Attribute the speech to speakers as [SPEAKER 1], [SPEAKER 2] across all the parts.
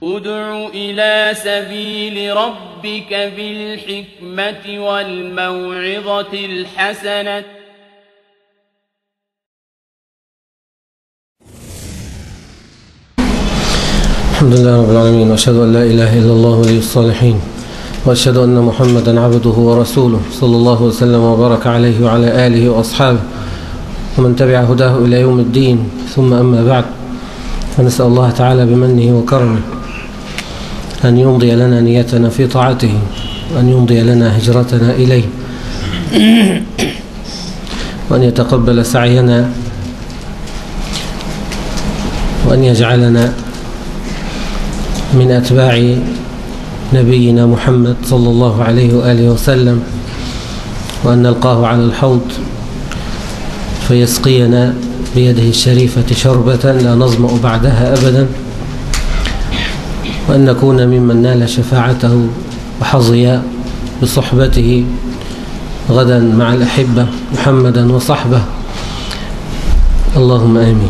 [SPEAKER 1] ادع إلى سبيل ربك بالحكمة والموعظة الحسنة
[SPEAKER 2] الحمد لله رب العالمين، وأشهد أن لا إله إلا الله ولي الصالحين، وأشهد أن محمدا عبده ورسوله صلى الله وسلم وبارك عليه وعلى آله وأصحابه ومن تبع هداه إلى يوم الدين. ثم أما بعد، فنسأل الله تعالى بمنه وكرمه أن يمضي لنا نيتنا في طاعته، وأن يمضي لنا هجرتنا إليه، وأن يتقبل سعينا، وأن يجعلنا من أتباع نبينا محمد صلى الله عليه وآله وسلم، وأن نلقاه على الحوض فيسقينا بيده الشريفة شربة لا نظمأ بعدها أبدا، وأن نكون ممن نال شفاعته وحظي بصحبته غدا مع الأحبة محمدا وصحبه، اللهم آمين.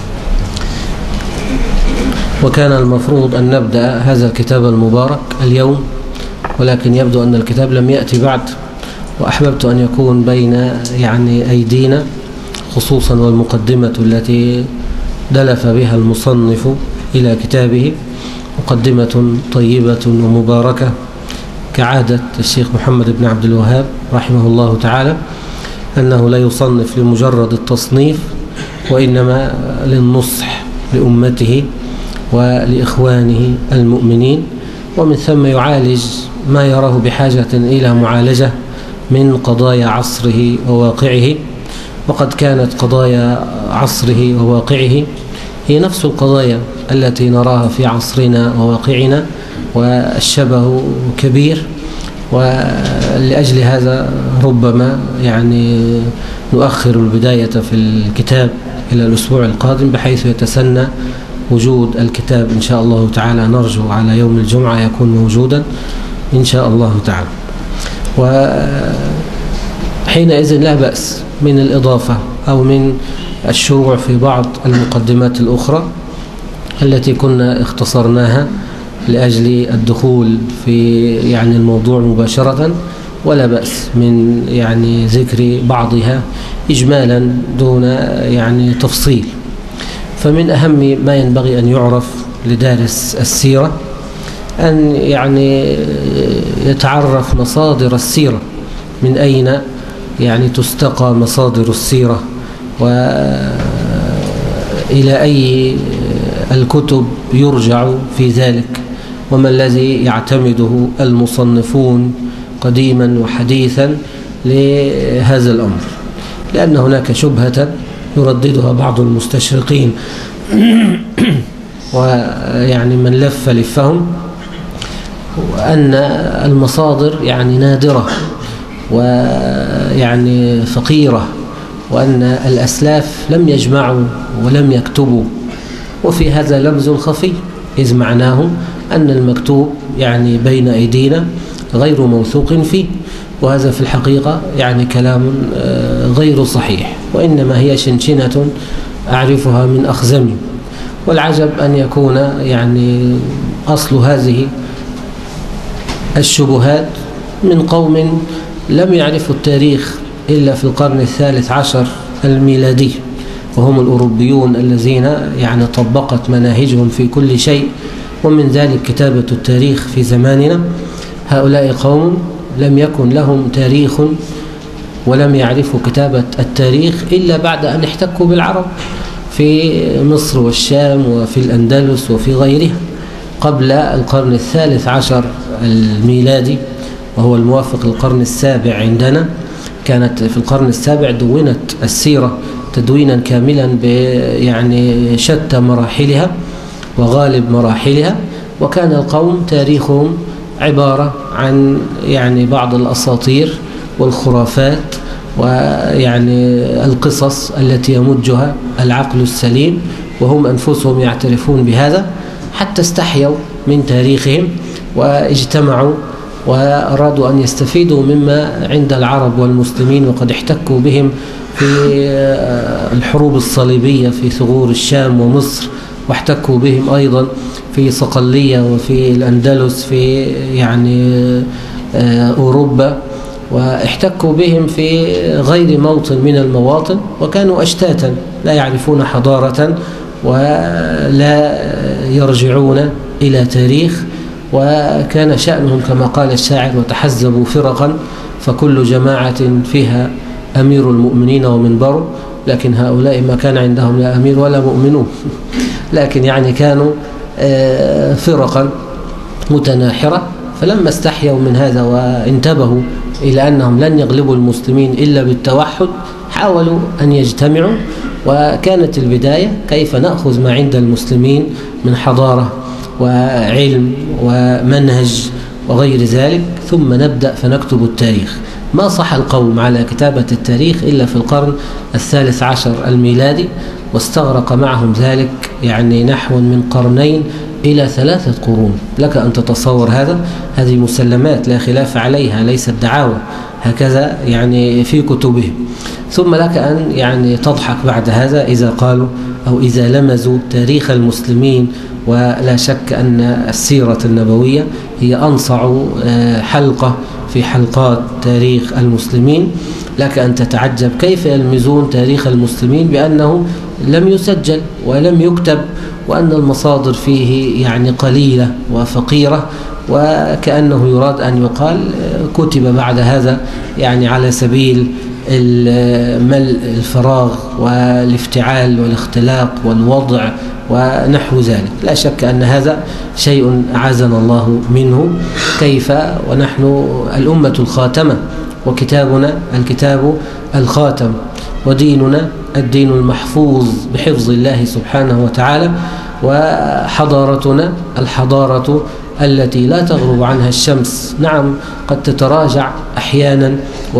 [SPEAKER 2] وكان المفروض أن نبدأ هذا الكتاب المبارك اليوم، ولكن يبدو أن الكتاب لم يأتي بعد، وأحببت أن يكون بين أيدينا، خصوصا والمقدمة التي دلف بها المصنف إلى كتابه، مقدمة طيبة ومباركة كعادة الشيخ محمد بن عبد الوهاب رحمه الله تعالى، أنه لا يصنف لمجرد التصنيف، وإنما للنصح لأمته ولإخوانه المؤمنين، ومن ثم يعالج ما يراه بحاجة إلى معالجة من قضايا عصره وواقعه. وقد كانت قضايا عصره وواقعه هي نفس القضايا التي نراها في عصرنا وواقعنا، والشبه كبير، ولأجل هذا ربما نؤخر البداية في الكتاب إلى الأسبوع القادم، بحيث يتسنى وجود الكتاب إن شاء الله تعالى. نرجو على يوم الجمعة يكون موجودا إن شاء الله تعالى، وحينئذ لا بأس من الإضافة أو من الشروع في بعض المقدمات الأخرى التي كنا اختصرناها لأجل الدخول في الموضوع مباشرة، ولا بأس من ذكر بعضها إجمالا دون تفصيل. فمن أهم ما ينبغي أن يعرف لدارس السيرة أن يتعرف مصادر السيرة، من أين تستقى مصادر السيرة، وإلى أي الكتب يرجع في ذلك، وما الذي يعتمده المصنفون قديما وحديثا لهذا الأمر، لأن هناك شبهة يرددها بعض المستشرقين ومن لف لفهم، وأن المصادر نادرة فقيرة، وأن الأسلاف لم يجمعوا ولم يكتبوا، وفي هذا لمز خفي، إذ معناه أن المكتوب بين أيدينا غير موثوق فيه، وهذا في الحقيقة كلام غير صحيح، وإنما هي شنشنة أعرفها من أخزمي. والعجب أن يكون أصل هذه الشبهات من قوم لم يعرفوا التاريخ إلا في القرن الثالث عشر الميلادي، وهم الأوروبيون الذين طبقت مناهجهم في كل شيء، ومن ذلك كتابة التاريخ في زماننا. هؤلاء قوم لم يكن لهم تاريخ ولم يعرفوا كتابة التاريخ إلا بعد أن احتكوا بالعرب في مصر والشام وفي الأندلس وفي غيرها قبل القرن الثالث عشر الميلادي، وهو الموافق للقرن السابع عندنا. كانت في القرن السابع دونت السيرة تدوينا كاملا بشتى مراحلها وغالب مراحلها، وكان القوم تاريخهم عبارة عن بعض الأساطير والخرافات القصص التي يمجها العقل السليم، وهم أنفسهم يعترفون بهذا، حتى استحيوا من تاريخهم واجتمعوا وأرادوا أن يستفيدوا مما عند العرب والمسلمين، وقد احتكوا بهم في الحروب الصليبية في ثغور الشام ومصر واحتكوا بهم أيضا في صقلية وفي الأندلس في يعني أوروبا، واحتكوا بهم في غير موطن من المواطن، وكانوا أشتاتا لا يعرفون حضارة ولا يرجعون إلى تاريخ، وكان شأنهم كما قال الشاعر: وتحزبوا فرقا فكل جماعة فيها أمير المؤمنين ومنبره. لكن هؤلاء ما كان عندهم لا أمير ولا مؤمنون، لكن يعني كانوا فرقا متناحرة. فلما استحيوا من هذا وانتبهوا إلى أنهم لن يغلبوا المسلمين إلا بالتوحد، حاولوا أن يجتمعوا، وكانت البداية كيف نأخذ ما عند المسلمين من حضارة وعلم ومنهج وغير ذلك، ثم نبدأ فنكتب التاريخ. ما صح القوم على كتابة التاريخ إلا في القرن ال13 الميلادي، واستغرق معهم ذلك يعني نحو من قرنين إلى 3 قرون. لك أن تتصور هذا، هذه مسلمات لا خلاف عليها، ليست دعاوى، هكذا يعني في كتبهم. ثم لك أن يعني تضحك بعد هذا إذا قالوا أو إذا لمزوا تاريخ المسلمين. ولا شك أن السيرة النبوية هي أنصع حلقة في حلقات تاريخ المسلمين. لك أن تتعجب كيف يلمزون تاريخ المسلمين بأنه لم يسجل ولم يكتب، وأن المصادر فيه يعني قليلة وفقيرة، وكأنه يراد أن يقال كتب بعد هذا يعني على سبيل ملء الفراغ والافتعال والاختلاق والوضع ونحو ذلك. لا شك أن هذا شيء أعاذنا الله منه. كيف ونحن الأمة الخاتمة، وكتابنا الكتاب الخاتم، وديننا الدين المحفوظ بحفظ الله سبحانه وتعالى، وحضارتنا الحضارة التي لا تغرب عنها الشمس. نعم، قد تتراجع أحيانا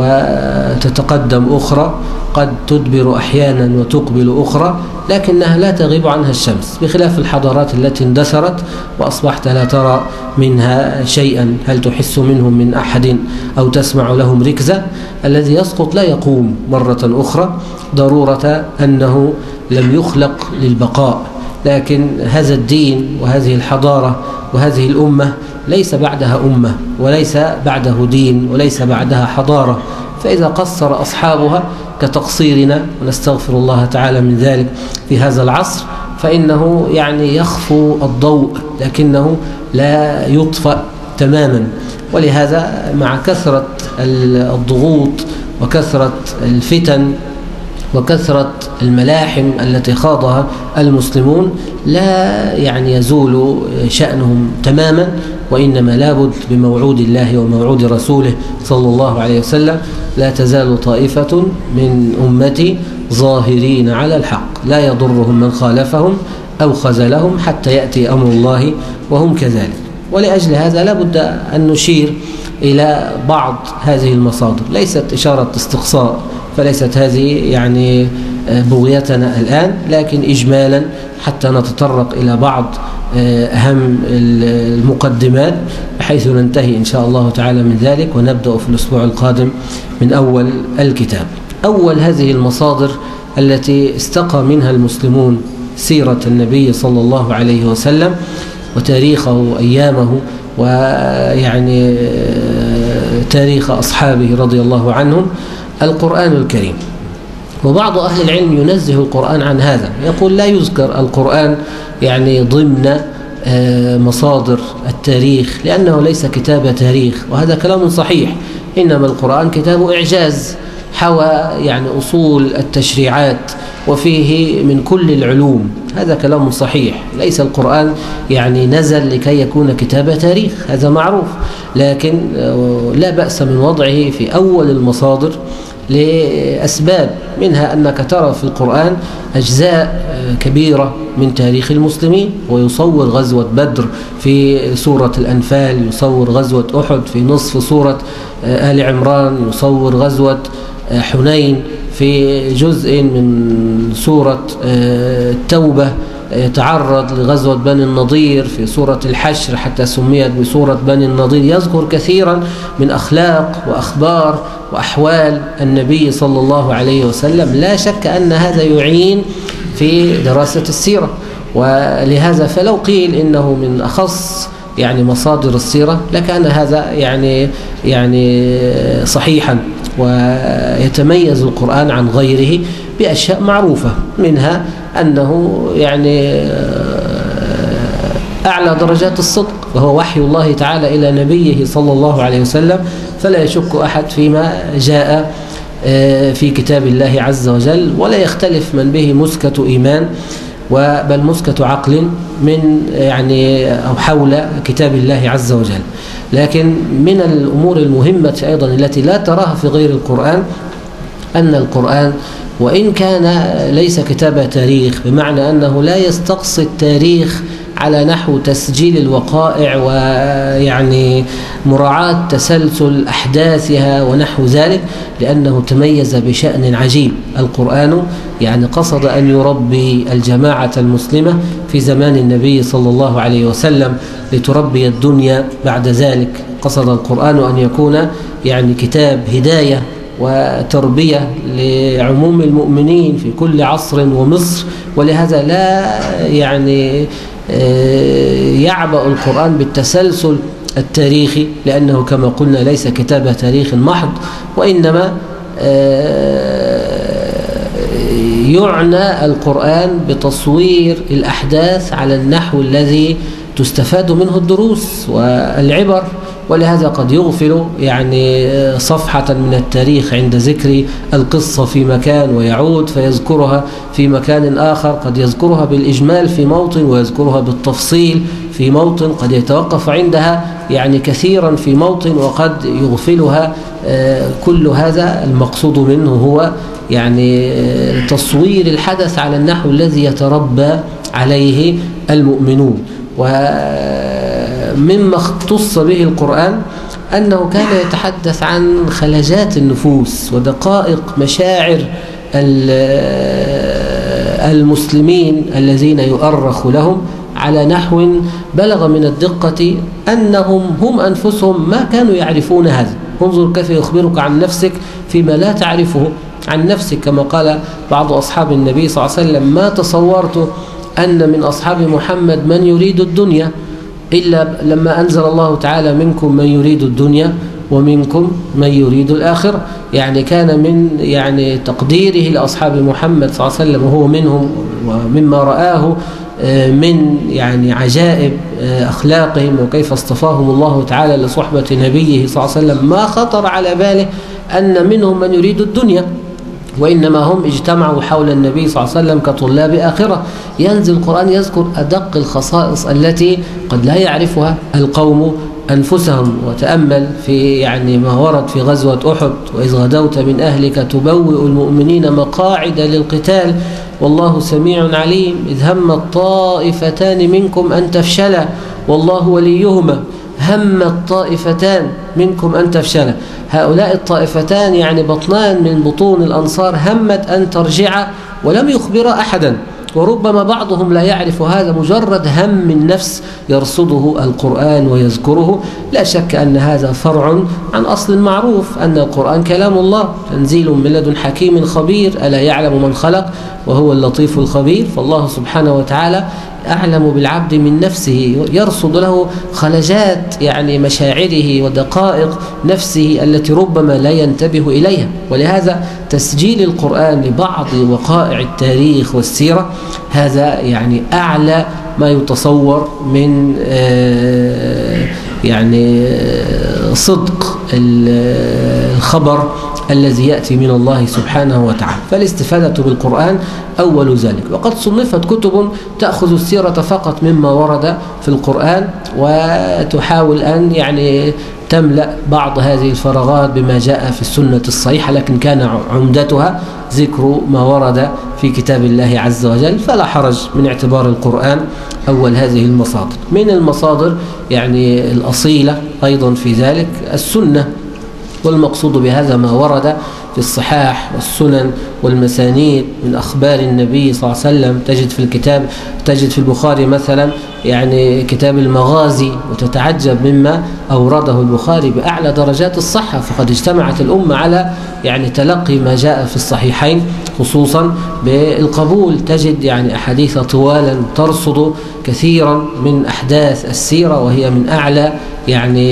[SPEAKER 2] وتتقدم أخرى، قد تدبر أحيانا وتقبل أخرى، لكنها لا تغيب عنها الشمس، بخلاف الحضارات التي اندثرت وأصبحت لا ترى منها شيئا. هل تحس منهم من أحد أو تسمع لهم ركزة؟ الذي يسقط لا يقوم مرة أخرى، ضرورة أنه لم يخلق للبقاء. لكن هذا الدين وهذه الحضارة وهذه الأمة ليس بعدها أمة، وليس بعده دين، وليس بعدها حضارة. فإذا قصر أصحابها كتقصيرنا، ونستغفر الله تعالى من ذلك في هذا العصر، فإنه يعني يخفو الضوء لكنه لا يطفأ تماما. ولهذا مع كثرة الضغوط وكثرة الفتن وكثرة الملاحم التي خاضها المسلمون لا يعني يزول شأنهم تماما، وإنما لابد بموعود الله وموعود رسوله صلى الله عليه وسلم: لا تزال طائفة من أمتي ظاهرين على الحق لا يضرهم من خالفهم أو خذلهم حتى يأتي أمر الله وهم كذلك. ولأجل هذا لابد أن نشير إلى بعض هذه المصادر، ليست إشارة استقصاء، فليست هذه يعني بغيتنا الآن، لكن إجمالا حتى نتطرق إلى بعض أهم المقدمات بحيث ننتهي إن شاء الله تعالى من ذلك، ونبدأ في الأسبوع القادم من أول الكتاب. أول هذه المصادر التي استقى منها المسلمون سيرة النبي صلى الله عليه وسلم وتاريخه وأيامه، ويعني تاريخ أصحابه رضي الله عنهم، القرآن الكريم. وبعض أهل العلم ينزه القرآن عن هذا، يقول لا يذكر القرآن يعني ضمن مصادر التاريخ لأنه ليس كتاب تاريخ، وهذا كلام صحيح. إنما القرآن كتاب إعجاز، حوى يعني أصول التشريعات وفيه من كل العلوم، هذا كلام صحيح. ليس القرآن يعني نزل لكي يكون كتاب تاريخ، هذا معروف، لكن لا بأس من وضعه في أول المصادر لأسباب، منها أنك ترى في القرآن أجزاء كبيرة من تاريخ المسلمين، ويصور غزوة بدر في سورة الأنفال، يصور غزوة أحد في نصف سورة آل عمران، يصور غزوة حنين في جزء من سورة التوبة، يتعرض لغزوة بني النضير في سورة الحشر حتى سميت بسورة بني النضير، يذكر كثيرا من أخلاق وأخبار وأحوال النبي صلى الله عليه وسلم. لا شك أن هذا يعين في دراسة السيرة، ولهذا فلو قيل إنه من أخص يعني مصادر السيرة لكان هذا يعني صحيحا، ويتميز القرآن عن غيره بأشياء معروفة، منها أنه يعني أعلى درجات الصدق وهو وحي الله تعالى إلى نبيه صلى الله عليه وسلم، فلا يشك أحد فيما جاء في كتاب الله عز وجل، ولا يختلف من به مسكة إيمان بل مسكة عقل من يعني أو حول كتاب الله عز وجل. لكن من الأمور المهمة أيضا التي لا تراها في غير القرآن أن القرآن وإن كان ليس كتاب تاريخ، بمعنى أنه لا يستقصي التاريخ على نحو تسجيل الوقائع ويعني مراعاة تسلسل أحداثها ونحو ذلك، لأنه تميز بشأن عجيب. القرآن يعني قصد أن يربي الجماعة المسلمة في زمان النبي صلى الله عليه وسلم لتربي الدنيا بعد ذلك. قصد القرآن أن يكون يعني كتاب هداية وتربية لعموم المؤمنين في كل عصر ومصر، ولهذا لا يعني يعبأ القرآن بالتسلسل التاريخي، لأنه كما قلنا ليس كتاب تاريخ محض، وإنما يعنى القرآن بتصوير الأحداث على النحو الذي تستفاد منه الدروس والعبر. ولهذا قد يغفل يعني صفحة من التاريخ عند ذكر القصة في مكان ويعود فيذكرها في مكان آخر، قد يذكرها بالإجمال في موطن ويذكرها بالتفصيل في موطن، قد يتوقف عندها يعني كثيرا في موطن وقد يغفلها. كل هذا المقصود منه هو يعني تصوير الحدث على النحو الذي يتربى عليه المؤمنون. ومما اختص به القرآن أنه كان يتحدث عن خلجات النفوس ودقائق مشاعر المسلمين الذين يؤرخ لهم على نحو بلغ من الدقة أنهم هم أنفسهم ما كانوا يعرفون هذا. انظر كيف يخبرك عن نفسك فيما لا تعرفه عن نفسك، كما قال بعض أصحاب النبي صلى الله عليه وسلم: ما تصورت أن من أصحاب محمد من يريد الدنيا إلا لما أنزل الله تعالى: منكم من يريد الدنيا ومنكم من يريد الآخرة. يعني كان من يعني تقديره لأصحاب محمد صلى الله عليه وسلم وهو منهم، ومما رآه من يعني عجائب أخلاقهم وكيف اصطفاهم الله تعالى لصحبة نبيه صلى الله عليه وسلم، ما خطر على باله أن منهم من يريد الدنيا، وإنما هم اجتمعوا حول النبي صلى الله عليه وسلم كطلاب آخرة. ينزل القرآن يذكر أدق الخصائص التي قد لا يعرفها القوم أنفسهم. وتأمل في يعني ما ورد في غزوة أحد: وإذ غدوت من أهلك تبوئ المؤمنين مقاعد للقتال والله سميع عليم، إذ هم الطائفتان منكم أن تفشلا والله وليهما. هم الطائفتان منكم أن تفشلا، هؤلاء الطائفتان يعني بطنان من بطون الأنصار همت أن ترجع ولم يخبر أحدا، وربما بعضهم لا يعرف هذا، مجرد هم النفس يرصده القرآن ويذكره. لا شك أن هذا فرع عن أصل معروف، أن القرآن كلام الله تنزيل من لدن حكيم خبير، ألا يعلم من خلق وهو اللطيف الخبير. فالله سبحانه وتعالى أعلم بالعبد من نفسه، يرصد له خلجات يعني مشاعره ودقائق نفسه التي ربما لا ينتبه إليها. ولهذا تسجيل القرآن لبعض وقائع التاريخ والسيرة هذا يعني أعلى ما يتصور من يعني صدق الخبر الذي يأتي من الله سبحانه وتعالى. فالاستفادة بالقرآن أول ذلك. وقد صنفت كتب تأخذ السيرة فقط مما ورد في القرآن وتحاول أن يعني تملأ بعض هذه الفراغات بما جاء في السنة الصحيحة، لكن كان عمدتها ذكر ما ورد في كتاب الله عز وجل، فلا حرج من اعتبار القرآن أول هذه المصادر. من المصادر يعني الأصيلة أيضا في ذلك السنة، والمقصود بهذا ما ورد في الصحاح والسنن والمسانيد من أخبار النبي صلى الله عليه وسلم. تجد في البخاري مثلا يعني كتاب المغازي، وتتعجب مما أورده البخاري بأعلى درجات الصحة، فقد اجتمعت الأمة على يعني تلقي ما جاء في الصحيحين خصوصا بالقبول. تجد يعني أحاديث طوالا ترصد كثيرا من أحداث السيرة، وهي من أعلى يعني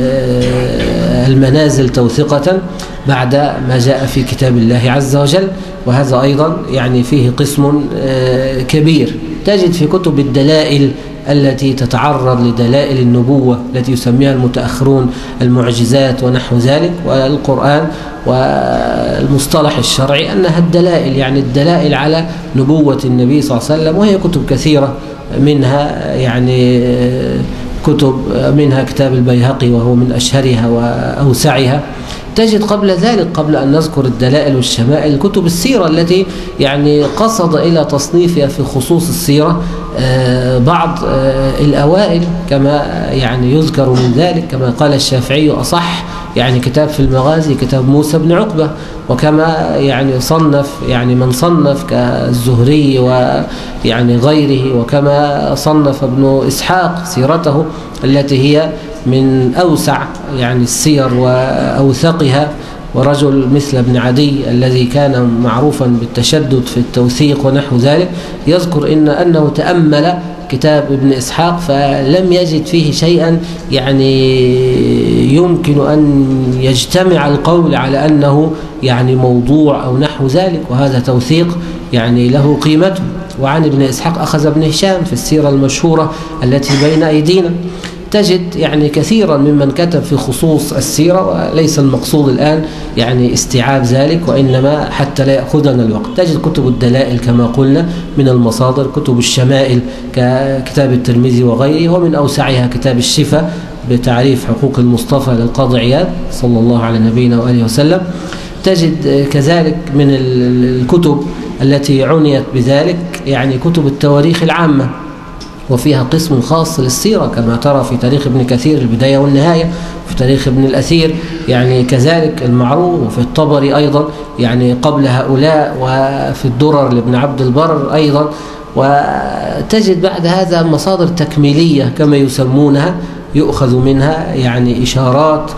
[SPEAKER 2] المنازل توثيقة بعد ما جاء في كتاب الله عز وجل. وهذا أيضا يعني فيه قسم كبير. تجد في كتب الدلائل التي تتعرض لدلائل النبوة التي يسميها المتأخرون المعجزات ونحو ذلك، والقرآن والمصطلح الشرعي أنها الدلائل، يعني الدلائل على نبوة النبي صلى الله عليه وسلم. وهي كتب كثيرة، منها يعني منها كتاب البيهقي وهو من أشهرها وأوسعها. تجد قبل ذلك، قبل أن نذكر الدلائل والشمائل، كتب السيرة التي يعني قصد إلى تصنيفها في خصوص السيرة بعض الأوائل، كما يعني يذكر من ذلك كما قال الشافعي أصح يعني كتاب في المغازي كتاب موسى بن عقبة، وكما يعني صنف يعني من صنف كالزهري ويعني غيره، وكما صنف ابن إسحاق سيرته التي هي من أوسع يعني السير وأوثقها. ورجل مثل ابن عدي الذي كان معروفا بالتشدد في التوثيق ونحو ذلك يذكر أنه تأمل كتاب ابن إسحاق فلم يجد فيه شيئا يعني يمكن أن يجتمع القول على أنه يعني موضوع أو نحو ذلك، وهذا توثيق يعني له قيمته. وعن ابن إسحاق أخذ ابن هشام في السيرة المشهورة التي بين أيدينا. تجد يعني كثيرا ممن كتب في خصوص السيرة، وليس المقصود الآن يعني استيعاب ذلك، وإنما حتى لا يأخذنا الوقت. تجد كتب الدلائل كما قلنا من المصادر، كتب الشمائل ككتاب الترمذي وغيره، ومن أوسعها كتاب الشفاء بتعريف حقوق المصطفى للقاضي عياض صلى الله على نبينا وآله وسلم. تجد كذلك من الكتب التي عنيت بذلك يعني كتب التواريخ العامة، وفيها قسم خاص للسيرة كما ترى في تاريخ ابن كثير البداية والنهاية، في تاريخ ابن الأثير يعني كذلك المعروف، وفي الطبري أيضا يعني قبل هؤلاء، وفي الدرر لابن عبد البر أيضا. وتجد بعد هذا مصادر تكميلية كما يسمونها، يؤخذ منها يعني إشارات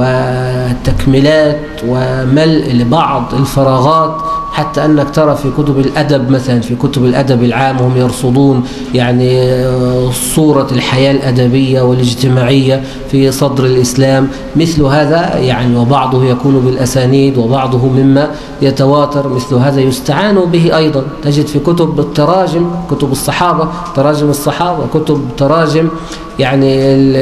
[SPEAKER 2] وتكملات وملء لبعض الفراغات، حتى أنك ترى في كتب الأدب مثلا، في كتب الأدب العام هم يرصدون يعني صورة الحياة الأدبية والاجتماعية في صدر الإسلام مثل هذا يعني، وبعضه يكون بالأسانيد وبعضه مما يتواتر، مثل هذا يستعان به أيضا. تجد في كتب التراجم، كتب الصحابة، تراجم الصحابة، كتب تراجم يعني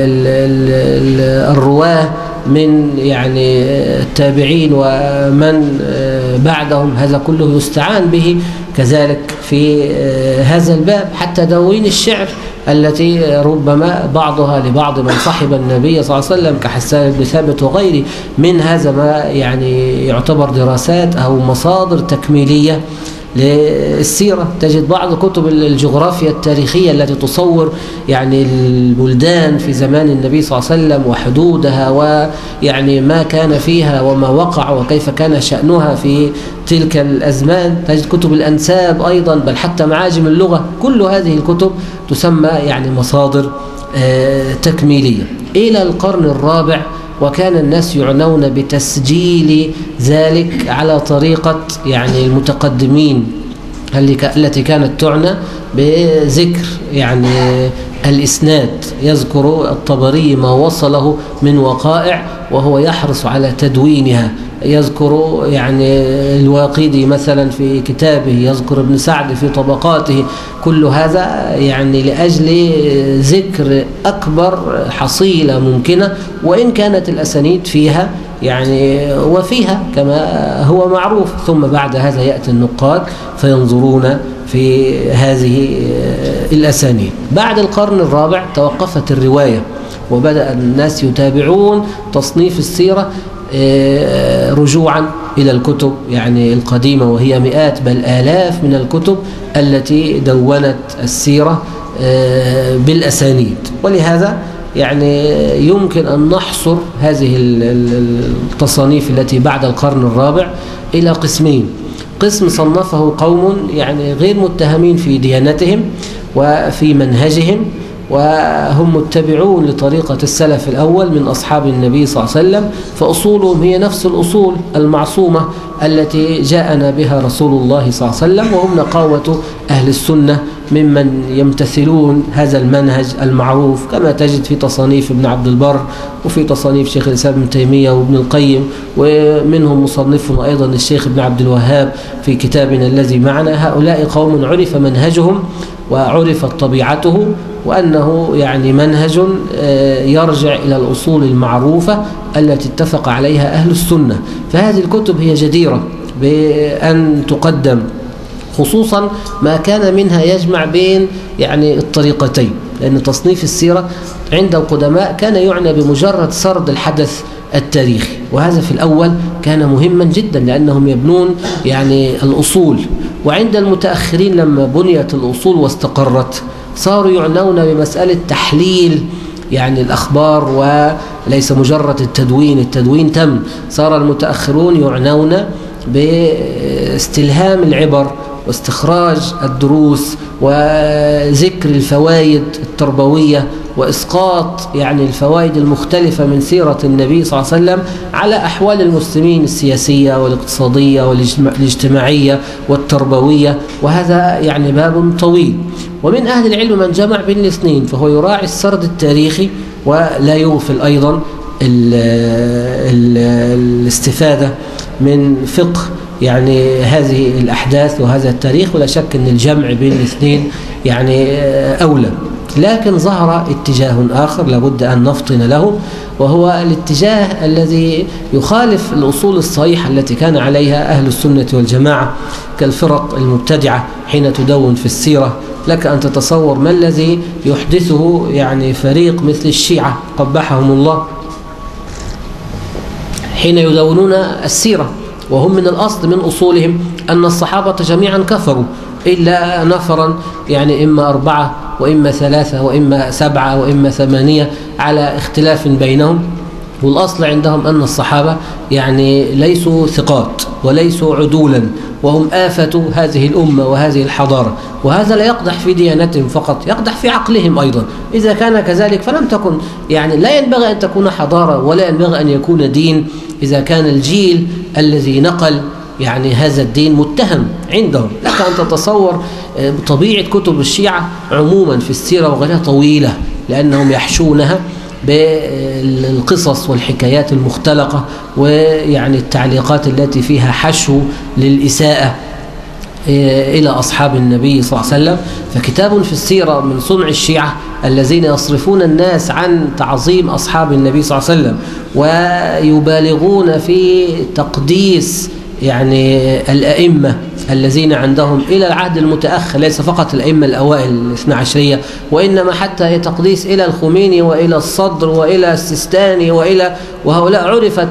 [SPEAKER 2] الرواه من يعني التابعين ومن بعدهم، هذا كله يستعان به كذلك في هذا الباب. حتى دواوين الشعر التي ربما بعضها لبعض من صحب النبي صلى الله عليه وسلم كحسان بن ثابت وغيره، من هذا ما يعني يعتبر دراسات أو مصادر تكميلية للسيرة. تجد بعض كتب الجغرافيا التاريخية التي تصور يعني البلدان في زمان النبي صلى الله عليه وسلم وحدودها، ويعني ما كان فيها وما وقع وكيف كان شأنها في تلك الأزمان. تجد كتب الأنساب أيضا، بل حتى معاجم اللغة. كل هذه الكتب تسمى يعني مصادر تكميلية. إلى القرن الرابع وكان الناس يعنون بتسجيل ذلك على طريقة يعني المتقدمين التي كانت تعنى بذكر يعني الإسناد. يذكر الطبري ما وصله من وقائع وهو يحرص على تدوينها. يذكر يعني الواقدي مثلا في كتابه، يذكر ابن سعد في طبقاته. كل هذا يعني لأجل ذكر أكبر حصيلة ممكنة، وإن كانت الأسانيد فيها يعني وفيها كما هو معروف. ثم بعد هذا يأتي النقاد فينظرون في هذه الأسانيد. بعد القرن الرابع توقفت الرواية، وبدأ الناس يتابعون تصنيف السيرة رجوعا إلى الكتب يعني القديمة، وهي مئات بل آلاف من الكتب التي دونت السيرة بالأسانيد. ولهذا يعني يمكن أن نحصر هذه التصانيف التي بعد القرن الرابع إلى قسمين. قسم صنفه قوم يعني غير متهمين في ديانتهم وفي منهجهم، وهم متبعون لطريقة السلف الأول من أصحاب النبي صلى الله عليه وسلم، فأصولهم هي نفس الأصول المعصومة التي جاءنا بها رسول الله صلى الله عليه وسلم، وهم نقاوة أهل السنة ممن يمتثلون هذا المنهج المعروف، كما تجد في تصانيف ابن عبد البر وفي تصانيف شيخ الإسلام ابن تيمية وابن القيم، ومنهم مصنفهم أيضا الشيخ ابن عبد الوهاب في كتابنا الذي معنا. هؤلاء قوم عرف منهجهم وعرفت طبيعته، وأنه يعني منهج يرجع إلى الأصول المعروفة التي اتفق عليها أهل السنة. فهذه الكتب هي جديرة بأن تقدم، خصوصا ما كان منها يجمع بين يعني الطريقتين، لأن تصنيف السيرة عند القدماء كان يعنى بمجرد سرد الحدث التاريخي، وهذا في الأول كان مهما جدا لأنهم يبنون يعني الأصول. وعند المتأخرين لما بنيت الأصول واستقرت صاروا يعنون بمسألة تحليل يعني الأخبار وليس مجرد التدوين تم. صار المتأخرون يعنون باستلهام العبر واستخراج الدروس وذكر الفوائد التربوية وإسقاط يعني الفوائد المختلفة من سيرة النبي صلى الله عليه وسلم على أحوال المسلمين السياسية والاقتصادية والاجتماعية والتربوية، وهذا يعني باب طويل. ومن أهل العلم من جمع بين الاثنين، فهو يراعي السرد التاريخي ولا يغفل أيضا الاستفادة من فقه يعني هذه الأحداث وهذا التاريخ. ولا شك أن الجمع بين الاثنين يعني أولى، لكن ظهر اتجاه آخر لابد أن نفطن له، وهو الاتجاه الذي يخالف الأصول الصحيحة التي كان عليها أهل السنة والجماعة كالفرق المبتدعة حين تدون في السيرة. لك أن تتصور ما الذي يحدثه يعني فريق مثل الشيعة قبحهم الله حين يدونون السيرة، وهم من الأصل من أصولهم أن الصحابة جميعا كفروا إلا نفرا يعني إما 4 وإما 3 وإما 7 وإما 8 على اختلاف بينهم. والأصل عندهم أن الصحابة يعني ليسوا ثقات وليسوا عدولا، وهم آفة هذه الأمة وهذه الحضارة. وهذا لا يقدح في ديانتهم فقط، يقدح في عقلهم أيضا. إذا كان كذلك فلم تكن يعني لا ينبغي أن تكون حضارة ولا ينبغي أن يكون دين إذا كان الجيل الذي نقل يعني هذا الدين متهم عندهم. لك أن تتصور طبيعة كتب الشيعة عموما في السيرة وغيرها طويلة، لأنهم يحشونها بالقصص والحكايات المختلقة ويعني التعليقات التي فيها حشو للإساءة إلى أصحاب النبي صلى الله عليه وسلم. فكتاب في السيرة من صنع الشيعة الذين يصرفون الناس عن تعظيم أصحاب النبي صلى الله عليه وسلم ويبالغون في تقديس يعني الأئمة الذين عندهم إلى العهد المتأخر، ليس فقط الأئمة الأوائل الاثنى عشرية، وإنما حتى تقديس إلى الخميني وإلى الصدر وإلى السيستاني وهؤلاء عرفت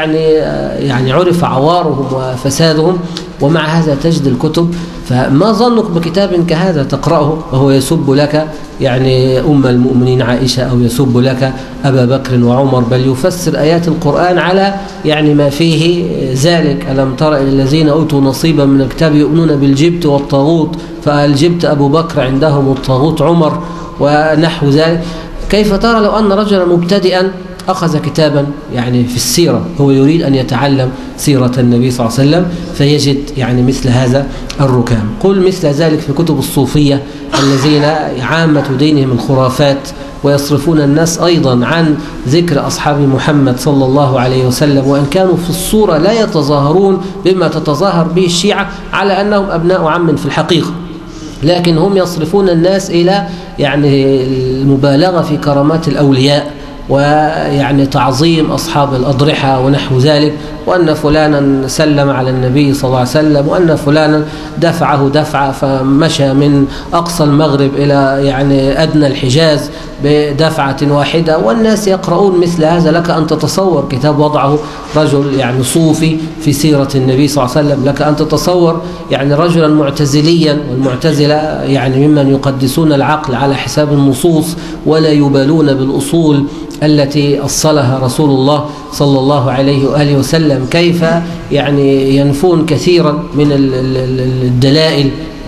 [SPEAKER 2] يعني عرف عوارهم وفسادهم. ومع هذا تجد الكتب. فما ظنك بكتاب كهذا تقرأه وهو يسب لك يعني أم المؤمنين عائشة أو يسب لك أبا بكر وعمر، بل يفسر آيات القرآن على يعني ما فيه ذلك. ألم تر إلى الذين أوتوا نصيبا من الكتاب يؤمنون بالجبت والطاغوت، فالجبت أبو بكر عندهم والطاغوت عمر ونحو ذلك. كيف ترى لو أن رجلا مبتدئا أخذ كتابا يعني في السيرة هو يريد أن يتعلم سيرة النبي صلى الله عليه وسلم فيجد يعني مثل هذا الركام؟ قل مثل ذلك في كتب الصوفية الذين عامة دينهم الخرافات ويصرفون الناس أيضا عن ذكر أصحاب محمد صلى الله عليه وسلم، وإن كانوا في الصورة لا يتظاهرون بما تتظاهر به الشيعة على أنهم أبناء عم في الحقيقة، لكن هم يصرفون الناس إلى يعني المبالغة في كرامات الأولياء ويعني تعظيم أصحاب الأضرحة ونحو ذلك، وأن فلانا سلم على النبي صلى الله عليه وسلم، وأن فلانا دفعه دفعة فمشى من أقصى المغرب إلى يعني أدنى الحجاز بدفعة واحدة، والناس يقرؤون مثل هذا. لك أن تتصور كتاب وضعه رجل يعني صوفي في سيرة النبي صلى الله عليه وسلم، لك أن تتصور يعني رجلا معتزليا، والمعتزلة يعني ممن يقدسون العقل على حساب النصوص ولا يبالون بالأصول التي أصلها رسول الله صلى الله عليه وآله وسلم، كيف يعني ينفون كثيرا من الدلائل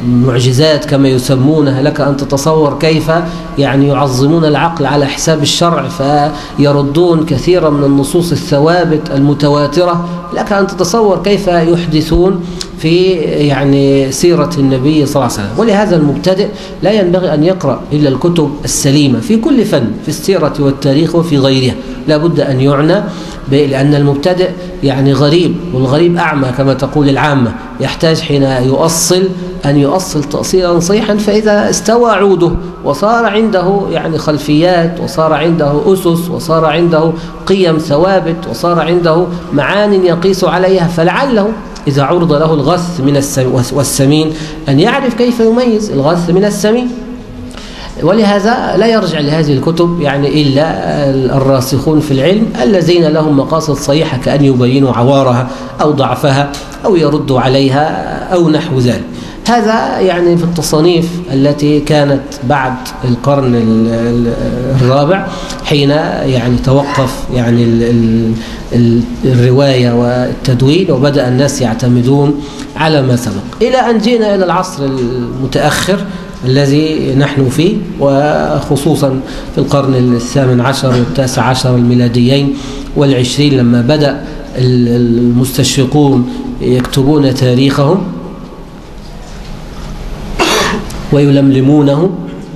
[SPEAKER 2] معجزات كما يسمونها، لك أن تتصور كيف يعني يعظمون العقل على حساب الشرع فيردون كثيرا من النصوص الثوابت المتواترة. لك أن تتصور كيف يحدثون في يعني سيرة النبي صلى الله عليه وسلم. ولهذا المبتدئ لا ينبغي أن يقرأ إلا الكتب السليمة في كل فن، في السيرة والتاريخ وفي غيرها، لا بد أن يعنى لأن المبتدئ يعني غريب، والغريب أعمى كما تقول العامة، يحتاج حين يؤصل أن يؤصل تأصيلا صحيحا، فإذا استوى عوده وصار عنده يعني خلفيات، وصار عنده أسس، وصار عنده قيم ثوابت، وصار عنده معان يقيس عليها، فلعله إذا عرض له الغث من والسمين أن يعرف كيف يميز الغث من السمين. ولهذا لا يرجع لهذه الكتب يعني إلا الراسخون في العلم الذين لهم مقاصد صحيحة، كأن يبينوا عوارها أو ضعفها أو يردوا عليها أو نحو ذلك. هذا يعني في التصانيف التي كانت بعد القرن الرابع، حين يعني توقف يعني الرواية والتدوين، وبدأ الناس يعتمدون على ما سبق، إلى أن جئنا إلى العصر المتأخر الذي نحن فيه، وخصوصا في القرن الثامن عشر والتاسع عشر الميلاديين والعشرين، لما بدأ المستشرقون يكتبون تاريخهم ويلملمونه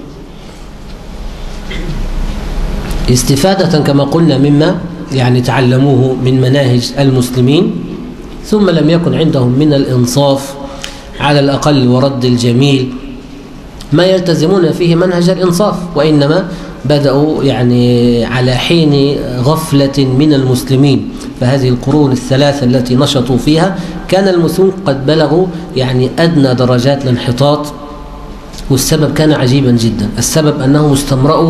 [SPEAKER 2] استفادة كما قلنا مما يعني تعلموه من مناهج المسلمين، ثم لم يكن عندهم من الإنصاف على الأقل ورد الجميل ما يلتزمون فيه منهج الإنصاف، وإنما بدأوا يعني على حين غفلة من المسلمين. فهذه القرون الثلاثة التي نشطوا فيها كان المسلمون قد بلغوا يعني أدنى درجات الانحطاط، والسبب كان عجيبا جدا. السبب أنهم استمرأوا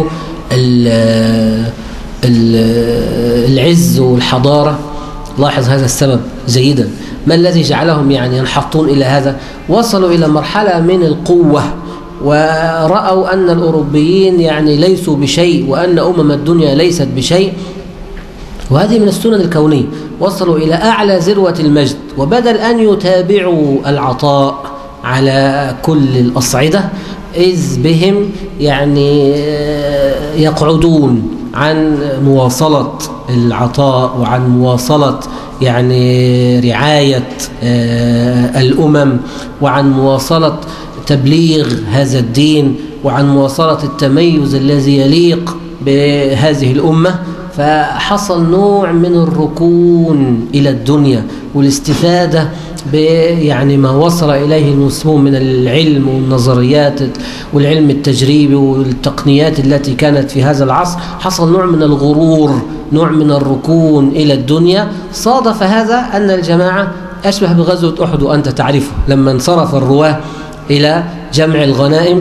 [SPEAKER 2] العز والحضارة. لاحظ هذا السبب جيدا. ما الذي جعلهم يعني ينحطون إلى هذا؟ وصلوا إلى مرحلة من القوة، ورأوا أن الأوروبيين يعني ليسوا بشيء، وأن الدنيا ليست بشيء، وهذه من السنن الكونية. وصلوا إلى أعلى ذروة المجد، وبدل أن يتابعوا العطاء على كل الأصعدة، إذ بهم يعني يقعدون عن مواصلة العطاء وعن مواصلة يعني رعاية الأمم، وعن مواصلة تبليغ هذا الدين، وعن مواصلة التميز الذي يليق بهذه الأمة. فحصل نوع من الركون إلى الدنيا والاستفادة يعني ما وصل إليه المسلمون من العلم والنظريات والعلم التجريبي والتقنيات التي كانت في هذا العصر. حصل نوع من الغرور، نوع من الركون إلى الدنيا. صادف هذا أن الجماعة أشبه بغزوة أحد، وأنت تعرفه، لما انصرف الرواه إلى جمع الغنائم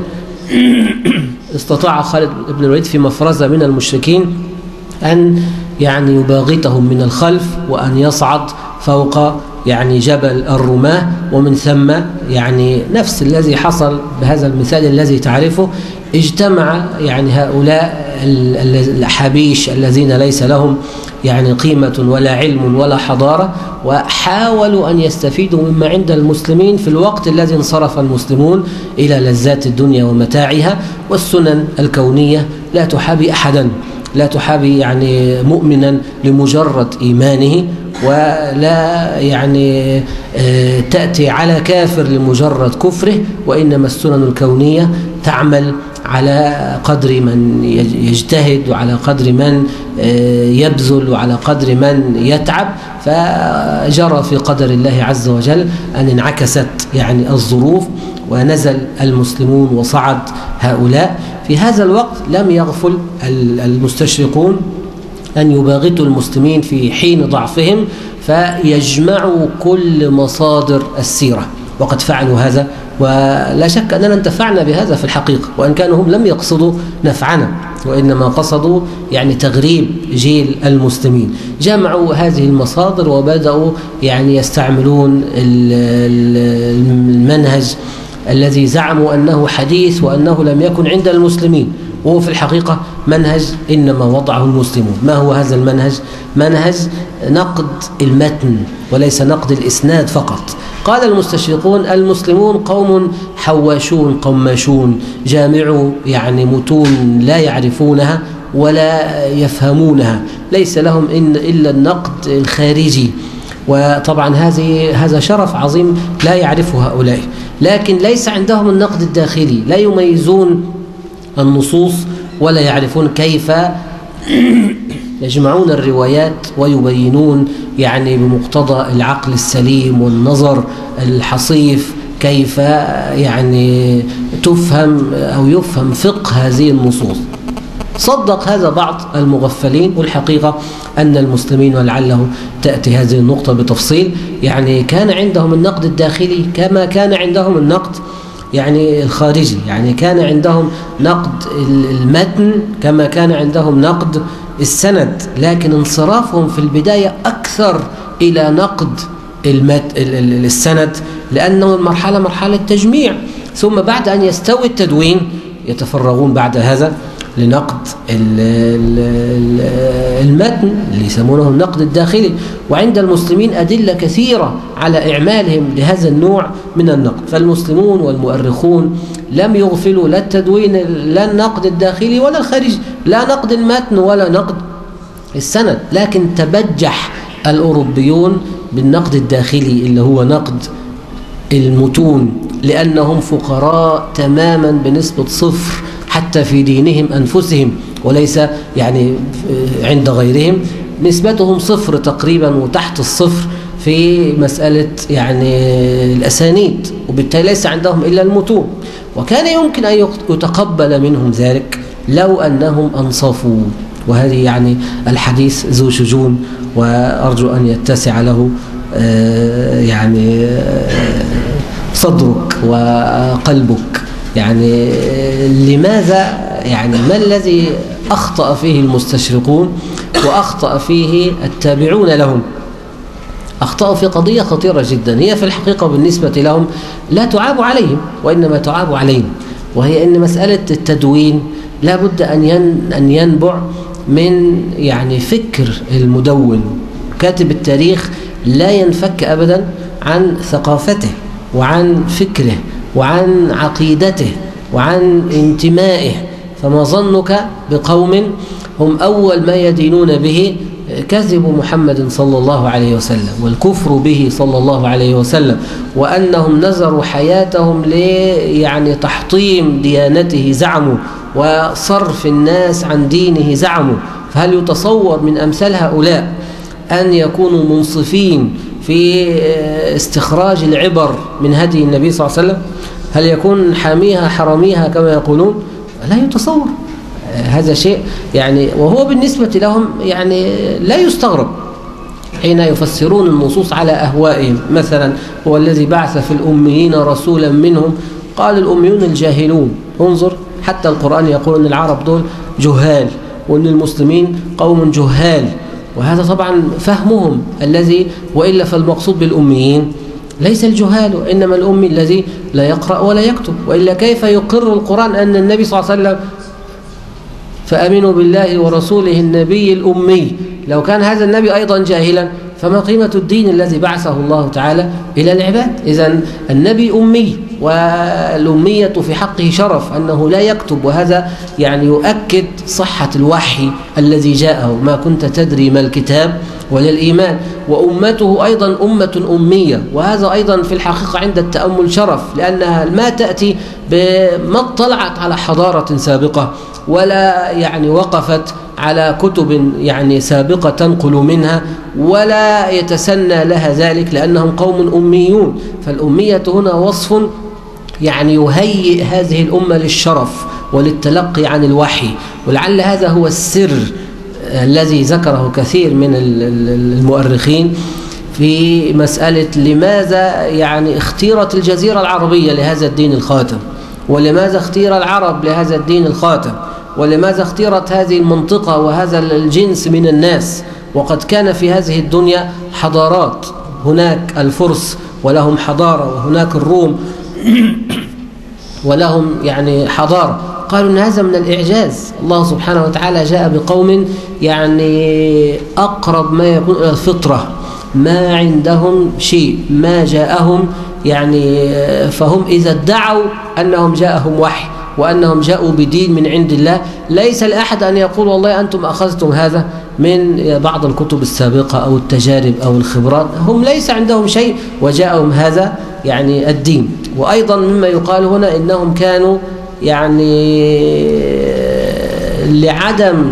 [SPEAKER 2] استطاع خالد بن الوليد في مفرزة من المشركين أن يعني يباغتهم من الخلف، وأن يصعد فوق يعني جبل الرماة، ومن ثم يعني نفس الذي حصل بهذا المثال الذي تعرفه. اجتمع يعني هؤلاء الأحابيش الذين ليس لهم يعني قيمة ولا علم ولا حضارة، وحاولوا أن يستفيدوا مما عند المسلمين في الوقت الذي انصرف المسلمون إلى لذات الدنيا ومتاعها. والسنن الكونية لا تحابي أحدا، لا تحابي يعني مؤمنا لمجرد إيمانه، ولا يعني تأتي على كافر لمجرد كفره، وإنما السنن الكونية تعمل على قدر من يجتهد، وعلى قدر من يبذل، وعلى قدر من يتعب. فجرى في قدر الله عز وجل أن انعكست يعني الظروف، ونزل المسلمون وصعد هؤلاء. في هذا الوقت لم يغفل المستشرقون أن يباغتوا المسلمين في حين ضعفهم، فيجمعوا كل مصادر السيرة، وقد فعلوا هذا، ولا شك أننا انتفعنا بهذا في الحقيقة، وإن كانوا هم لم يقصدوا نفعنا، وإنما قصدوا يعني تغريب جيل المسلمين. جمعوا هذه المصادر وبدأوا يعني يستعملون المنهج الذي زعموا أنه حديث وأنه لم يكن عند المسلمين، وهو في الحقيقة منهج إنما وضعه المسلمون. ما هو هذا المنهج؟ منهج نقد المتن وليس نقد الإسناد فقط. قال المستشرقون: المسلمون قوم حواشون قماشون، جامعوا يعني متون لا يعرفونها ولا يفهمونها، ليس لهم إلا النقد الخارجي. وطبعا هذا شرف عظيم لا يعرفه هؤلاء، لكن ليس عندهم النقد الداخلي، لا يميزون النصوص ولا يعرفون كيف يجمعون الروايات ويبينون يعني بمقتضى العقل السليم والنظر الحصيف كيف يعني تفهم أو يفهم فقه هذه النصوص. صدق هذا بعض المغفلين، والحقيقة أن المسلمين ولعله تأتي هذه النقطة بتفصيل يعني كان عندهم النقد الداخلي كما كان عندهم النقد يعني الخارجي، يعني كان عندهم نقد المتن كما كان عندهم نقد السند، لكن انصرافهم في البداية أكثر إلى نقد السند، لأنه المرحلة مرحلة تجميع، ثم بعد أن يستوي التدوين يتفرغون بعد هذا لنقد المتن اللي يسمونه النقد الداخلي. وعند المسلمين أدلة كثيرة على إعمالهم لهذا النوع من النقد، فالمسلمون والمؤرخون لم يغفلوا لا التدوين لا النقد الداخلي ولا الخارجي، لا نقد المتن ولا نقد السند، لكن تبجح الأوروبيون بالنقد الداخلي اللي هو نقد المتون، لأنهم فقراء تماما بنسبة صفر حتى في دينهم أنفسهم، وليس يعني عند غيرهم نسبتهم صفر تقريبا وتحت الصفر في مسألة يعني الأسانيد، وبالتالي ليس عندهم إلا المتون. وكان يمكن أن يتقبل منهم ذلك لو أنهم أنصفوا، وهذه يعني الحديث ذو شجون، وأرجو أن يتسع له يعني صدرك وقلبك. يعني لماذا يعني ما الذي أخطأ فيه المستشرقون وأخطأ فيه التابعون لهم؟ أخطأوا في قضية خطيرة جدا، هي في الحقيقة بالنسبة لهم لا تعاب عليهم وإنما تعاب علينا، وهي أن مسألة التدوين لا بد أن ينبع من يعني فكر المدون. كاتب التاريخ لا ينفك أبدا عن ثقافته وعن فكره وعن عقيدته وعن انتمائه. فما ظنك بقوم هم أول ما يدينون به كذب محمد صلى الله عليه وسلم والكفر به صلى الله عليه وسلم، وأنهم نذروا حياتهم يعني تحطيم ديانته زعموا، وصرف الناس عن دينه زعموا. فهل يتصور من أمثال هؤلاء أن يكونوا منصفين في استخراج العبر من هدي النبي صلى الله عليه وسلم؟ هل يكون حاميها حراميها كما يقولون؟ لا يتصور هذا شيء يعني، وهو بالنسبة لهم يعني لا يستغرب حين يفسرون النصوص على أهوائهم. مثلا هو الذي بعث في الأميين رسولا منهم، قال الأميون الجاهلون. انظر حتى القرآن يقول أن العرب دول جهال وأن المسلمين قوم جهال، وهذا طبعا فهمهم الذي، وإلا فالمقصود بالأميين ليس الجهال وإنما الأمي الذي لا يقرأ ولا يكتب، وإلا كيف يقر القرآن أن النبي صلى الله عليه وسلم فأمنوا بالله ورسوله النبي الأمي؟ لو كان هذا النبي أيضا جاهلا فما قيمة الدين الذي بعثه الله تعالى إلى العباد؟ إذن النبي أمي، والأمية في حقه شرف أنه لا يكتب، وهذا يعني يؤكد صحة الوحي الذي جاءه. ما كنت تدري ما الكتاب ولا الإيمان. وأمته أيضا أمة أمية، وهذا أيضا في الحقيقة عند التأمل شرف، لأنها ما تأتي بما اطلعت على حضارة سابقة ولا يعني وقفت على كتب يعني سابقة تنقل منها، ولا يتسنى لها ذلك لأنهم قوم أميون. فالأمية هنا وصف يعني يهيئ هذه الأمة للشرف وللتلقي عن الوحي، ولعل هذا هو السر الذي ذكره كثير من المؤرخين في مسألة لماذا يعني اختيرت الجزيرة العربية لهذا الدين الخاتم، ولماذا اختير العرب لهذا الدين الخاتم، ولماذا اختيرت هذه المنطقة وهذا الجنس من الناس، وقد كان في هذه الدنيا حضارات، هناك الفرس ولهم حضارة، وهناك الروم ولهم يعني حضارة، قالوا إن هذا من الإعجاز. الله سبحانه وتعالى جاء بقوم يعني أقرب ما يكون إلى الفطرة، ما عندهم شيء، ما جاءهم يعني، فهم إذا ادعوا أنهم جاءهم وحي وأنهم جاءوا بدين من عند الله، ليس لأحد أن يقول والله أنتم أخذتم هذا من بعض الكتب السابقة أو التجارب أو الخبرات. هم ليس عندهم شيء وجاءهم هذا يعني الدين. وأيضا مما يقال هنا إنهم كانوا يعني لعدم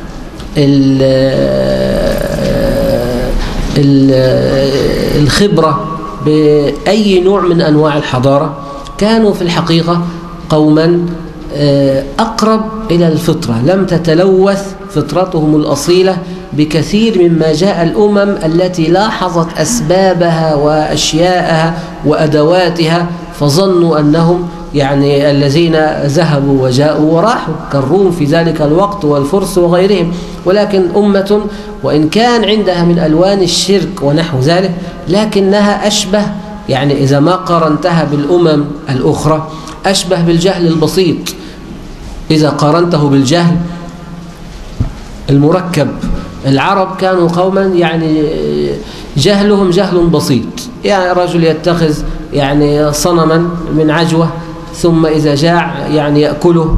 [SPEAKER 2] الخبرة بأي نوع من أنواع الحضارة، كانوا في الحقيقة قوما أقرب إلى الفطرة، لم تتلوث فطرتهم الأصيلة بكثير مما جاء الأمم التي لاحظت أسبابها وأشياءها وأدواتها، فظنوا أنهم يعني الذين ذهبوا وجاءوا وراحوا كالروم في ذلك الوقت والفرس وغيرهم. ولكن أمة وإن كان عندها من ألوان الشرك ونحو ذلك، لكنها أشبه يعني إذا ما قارنتها بالأمم الأخرى أشبه بالجهل البسيط. إذا قارنته بالجهل المركب، العرب كانوا قوما يعني جهلهم جهل بسيط، يعني رجل يتخذ يعني صنما من عجوة ثم إذا جاع يعني يأكله،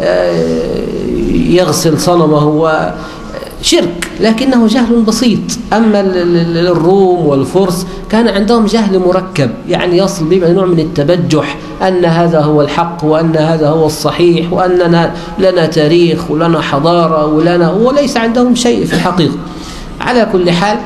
[SPEAKER 2] يغسل صنمه، شرك، لكنه جهل بسيط. أما الروم والفرس كان عندهم جهل مركب، يعني يصل به نوع من التبجح أن هذا هو الحق وأن هذا هو الصحيح وأننا لنا تاريخ ولنا حضارة وليس عندهم شيء في الحقيقة. على كل حال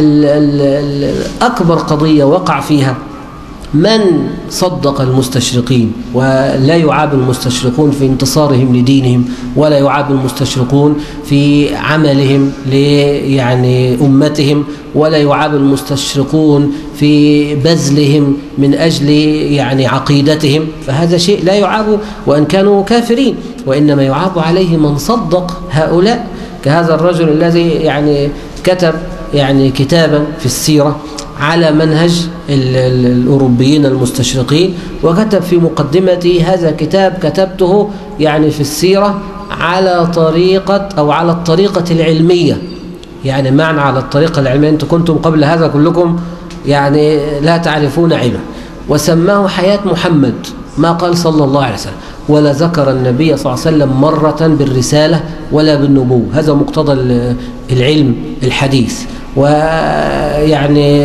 [SPEAKER 2] أكبر قضية وقع فيها من صدق المستشرقين، ولا يعاب المستشرقون في انتصارهم لدينهم، ولا يعاب المستشرقون في عملهم يعني أمتهم، ولا يعاب المستشرقون في بذلهم من أجل يعني عقيدتهم، فهذا شيء لا يعاب وإن كانوا كافرين، وإنما يعاب عليه من صدق هؤلاء، كهذا الرجل الذي يعني كتب يعني كتابا في السيرة على منهج الأوروبيين المستشرقين، وكتب في مقدمته هذا كتاب كتبته يعني في السيرة على طريقة أو على الطريقة العلمية. يعني معنى على الطريقة العلمية، أنتم كنتم قبل هذا كلكم يعني لا تعرفون علما، وسماه حياة محمد، ما قال صلى الله عليه وسلم، ولا ذكر النبي صلى الله عليه وسلم مرة بالرسالة ولا بالنبوة. هذا مقتضى العلم الحديث، ويعني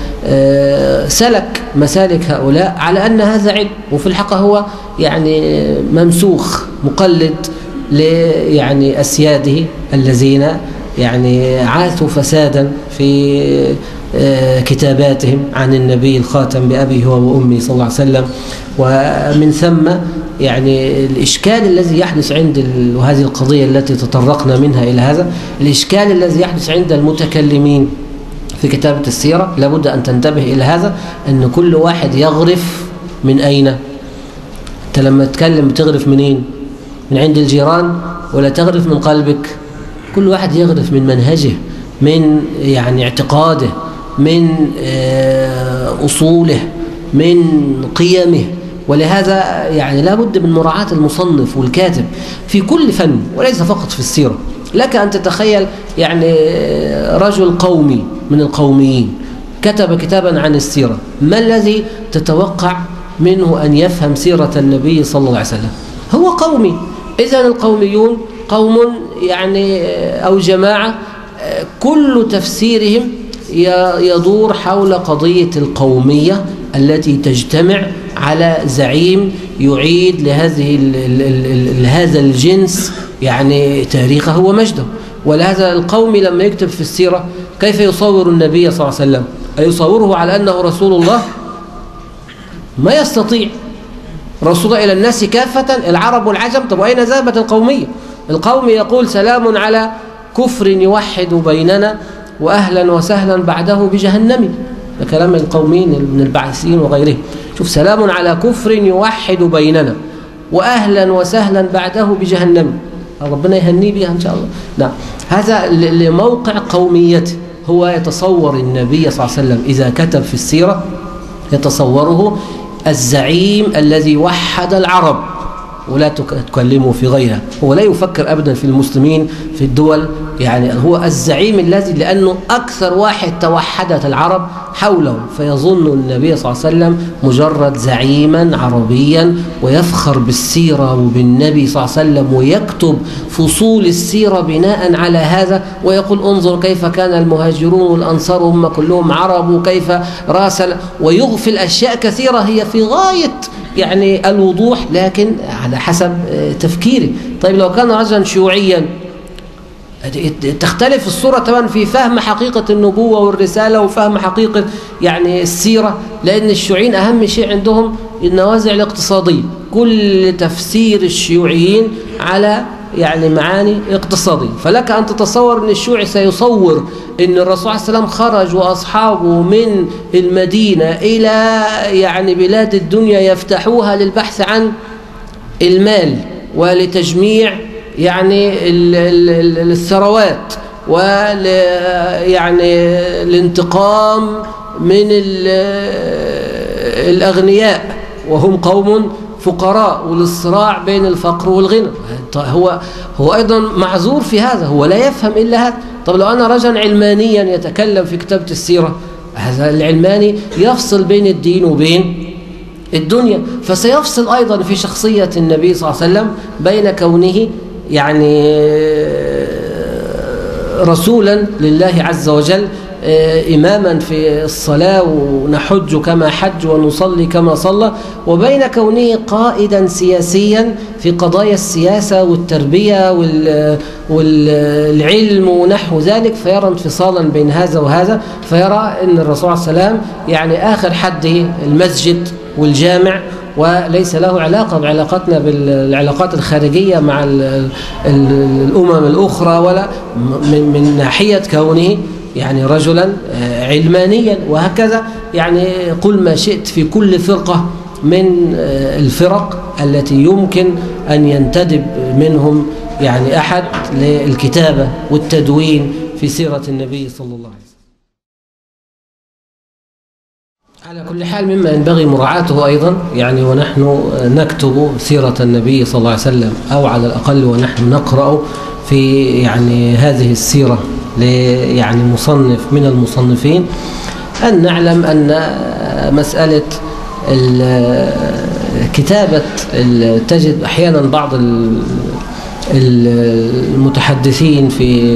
[SPEAKER 2] سلك مسالك هؤلاء على أن هذا علم، وفي الحقيقة هو يعني ممسوخ مقلد يعني أسياده الذين يعني عاثوا فسادا في كتاباتهم عن النبي الخاتم بأبيه وأمه صلى الله عليه وسلم. ومن ثم يعني الإشكال الذي يحدث عند وهذه القضية التي تطرقنا منها إلى هذا، الإشكال الذي يحدث عند المتكلمين في كتابة السيرة، لابد أن تنتبه إلى هذا، أن كل واحد يغرف من أين؟ أنت لما تتكلم بتغرف منين؟ من عند الجيران ولا تغرف من قلبك؟ كل واحد يغرف من منهجه، من يعني اعتقاده، من أصوله، من قيمه. ولهذا يعني لا بد من مراعاة المصنف والكاتب في كل فن وليس فقط في السيرة. لك أن تتخيل يعني رجل قومي من القوميين كتب كتابا عن السيرة، ما الذي تتوقع منه أن يفهم سيرة النبي صلى الله عليه وسلم؟ هو قومي. إذن القوميون قوم يعني أو جماعة كل تفسيرهم يدور حول قضية القومية التي تجتمع على زعيم يعيد لهذا الجنس يعني تاريخه ومجده. ولهذا القومي لما يكتب في السيرة كيف يصور النبي صلى الله عليه وسلم؟ أيصوره على أنه رسول الله؟ ما يستطيع. رسول إلى الناس كافة، العرب والعجم. طب وأين ذهبت القومية؟ القومي يقول سلام على كفر يوحد بيننا وأهلا وسهلا بعده بجهنم. ده كلام القوميين من البعثيين وغيرهم. شوف، سلام على كفر يوحد بيننا وأهلا وسهلا بعده بجهنم. ربنا يهني بها إن شاء الله. نعم، هذا لموقع قوميته. هو يتصور النبي صلى الله عليه وسلم إذا كتب في السيرة يتصوره الزعيم الذي وحد العرب، ولا تكلموا في غيرها. هو لا يفكر أبدا في المسلمين في الدول، يعني هو الزعيم الذي لأنه أكثر واحد توحدت العرب حوله، فيظن النبي صلى الله عليه وسلم مجرد زعيما عربيا، ويفخر بالسيرة وبالنبي صلى الله عليه وسلم، ويكتب فصول السيرة بناء على هذا، ويقول انظر كيف كان المهاجرون والأنصار هم كلهم عرب، وكيف راسل، ويغفل أشياء كثيرة هي في غاية يعني الوضوح، لكن على حسب تفكيري. طيب لو كان رجلا شيوعيا تختلف الصورة طبعا في فهم حقيقة النبوة والرسالة وفهم حقيقة يعني السيرة، لأن الشيوعيين أهم شيء عندهم النوازع الاقتصادية، كل تفسير الشيوعيين على يعني معاني اقتصادية. فلك أن تتصور أن الشيوعي سيصور أن الرسول عليه السلام خرج وأصحابه من المدينة إلى يعني بلاد الدنيا يفتحوها للبحث عن المال ولتجميع يعني الثروات يعني الانتقام من الأغنياء وهم قوم فقراء، والصراع بين الفقر والغنى. هو أيضا معذور في هذا، هو لا يفهم إلا هذا. طب لو أنا رجل علمانيا يتكلم في كتابة السيرة، هذا العلماني يفصل بين الدين وبين الدنيا، فسيفصل أيضا في شخصية النبي صلى الله عليه وسلم بين كونه يعني رسولا لله عز وجل، إماما في الصلاة ونحج كما حج ونصلي كما صلى، وبين كونه قائدا سياسيا في قضايا السياسة والتربية والعلم ونحو ذلك، فيرى انفصالا بين هذا وهذا، فيرى أن الرسول عليه السلام يعني آخر حده المسجد والجامع، وليس له علاقة بعلاقتنا بالعلاقات الخارجية مع الأمم الأخرى، ولا من ناحية كونه يعني رجلا علمانيا. وهكذا يعني قل ما شئت في كل فرقة من الفرق التي يمكن أن ينتدب منهم يعني أحد للكتابة والتدوين في سيرة النبي صلى الله عليه وسلم. على كل حال مما ينبغي مراعاته أيضا يعني ونحن نكتب سيرة النبي صلى الله عليه وسلم، أو على الأقل ونحن نقرأ في يعني هذه السيرة يعني مصنف من المصنفين، أن نعلم أن مسألة كتابة تجد أحيانا بعض المتحدثين في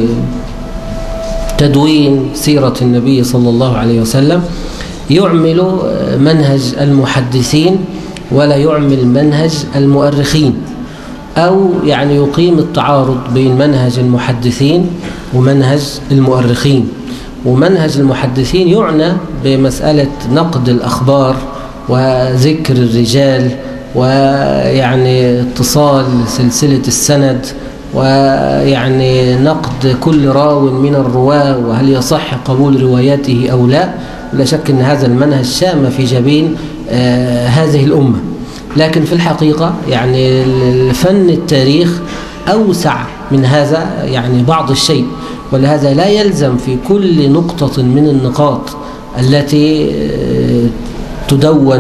[SPEAKER 2] تدوين سيرة النبي صلى الله عليه وسلم يعمل منهج المحدثين ولا يعمل منهج المؤرخين، أو يعني يقيم التعارض بين منهج المحدثين ومنهج المؤرخين. ومنهج المحدثين يعنى بمسألة نقد الأخبار وذكر الرجال ويعني اتصال سلسلة السند، ويعني نقد كل راو من الرواة وهل يصح قبول روايته أو لا. لا شك أن هذا المنهج شام في جبين هذه الأمة، لكن في الحقيقة يعني فن التاريخ أوسع من هذا يعني بعض الشيء، ولهذا لا يلزم في كل نقطة من النقاط التي يدون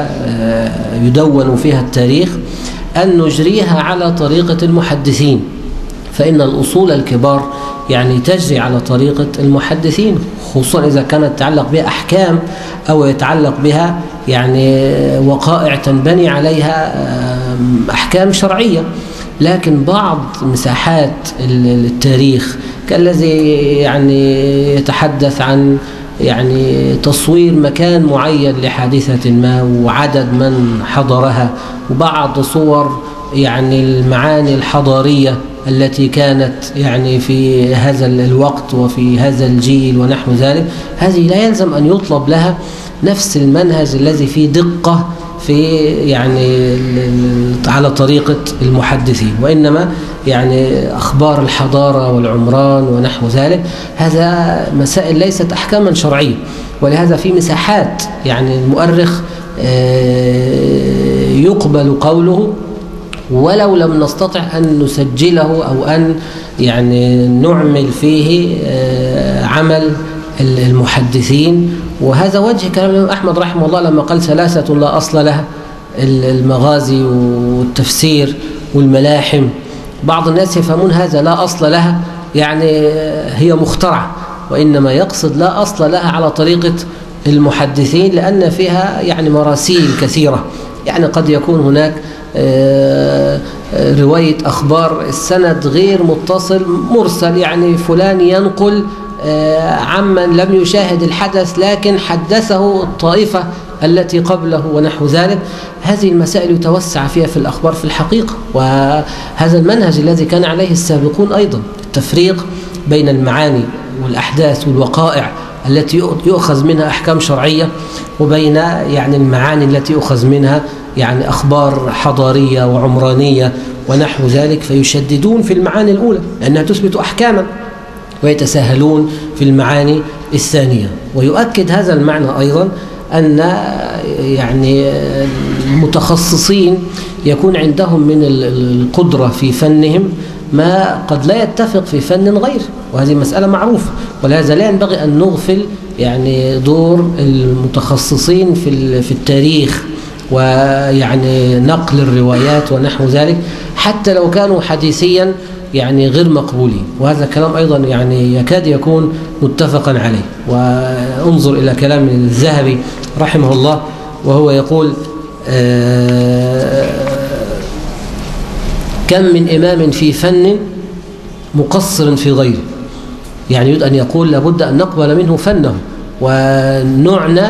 [SPEAKER 2] فيها التاريخ أن نجريها على طريقة المحدثين، فإن الأصول الكبار يعني تجري على طريقة المحدثين، خصوصا إذا كانت تتعلق بها أحكام أو يتعلق بها يعني وقائع تنبني عليها أحكام شرعية. لكن بعض مساحات التاريخ كالذي يعني يتحدث عن يعني تصوير مكان معين لحادثة ما وعدد من حضرها، وبعض صور يعني المعاني الحضارية التي كانت يعني في هذا الوقت وفي هذا الجيل ونحو ذلك، هذه لا يلزم أن يطلب لها نفس المنهج الذي فيه دقة في يعني على طريقة المحدثين، وإنما يعني أخبار الحضارة والعمران ونحو ذلك هذا مسائل ليست أحكاما شرعية. ولهذا في مساحات يعني المؤرخ يقبل قوله ولو لم نستطع أن نسجله أو أن يعني نعمل فيه عمل المحدثين. وهذا وجه كلام الإمام أحمد رحمه الله لما قال ثلاثة لا أصل لها، المغازي والتفسير والملاحم. بعض الناس يفهمون هذا لا أصل لها، يعني هي مخترعة، وإنما يقصد لا أصل لها على طريقة المحدثين، لأن فيها يعني مراسيل كثيرة. يعني قد يكون هناك رواية أخبار السند غير متصل مرسل، يعني فلان ينقل عمن لم يشاهد الحدث لكن حدثه الطائفة التي قبله ونحو ذلك. هذه المسائل يتوسع فيها في الأخبار في الحقيقة، وهذا المنهج الذي كان عليه السابقون أيضا، التفريق بين المعاني والأحداث والوقائع التي يؤخذ منها أحكام شرعية، وبين يعني المعاني التي يؤخذ منها يعني أخبار حضارية وعمرانية ونحو ذلك، فيشددون في المعاني الأولى لأنها تثبت أحكاما، ويتساهلون في المعاني الثانية. ويؤكد هذا المعنى أيضا أن يعني المتخصصين يكون عندهم من القدرة في فنهم ما قد لا يتفق في فن غيره، وهذه مسألة معروفة. ولهذا لا ينبغي أن نغفل يعني دور المتخصصين في التاريخ ويعني نقل الروايات ونحو ذلك، حتى لو كانوا حديثيا يعني غير مقبولين. وهذا كلام أيضا يعني يكاد يكون متفقا عليه. وانظر إلى كلام الذهبي رحمه الله وهو يقول كم من إمام في فن مقصر في غيره. يعني يريد أن يقول لابد أن نقبل منه فنه ونعنى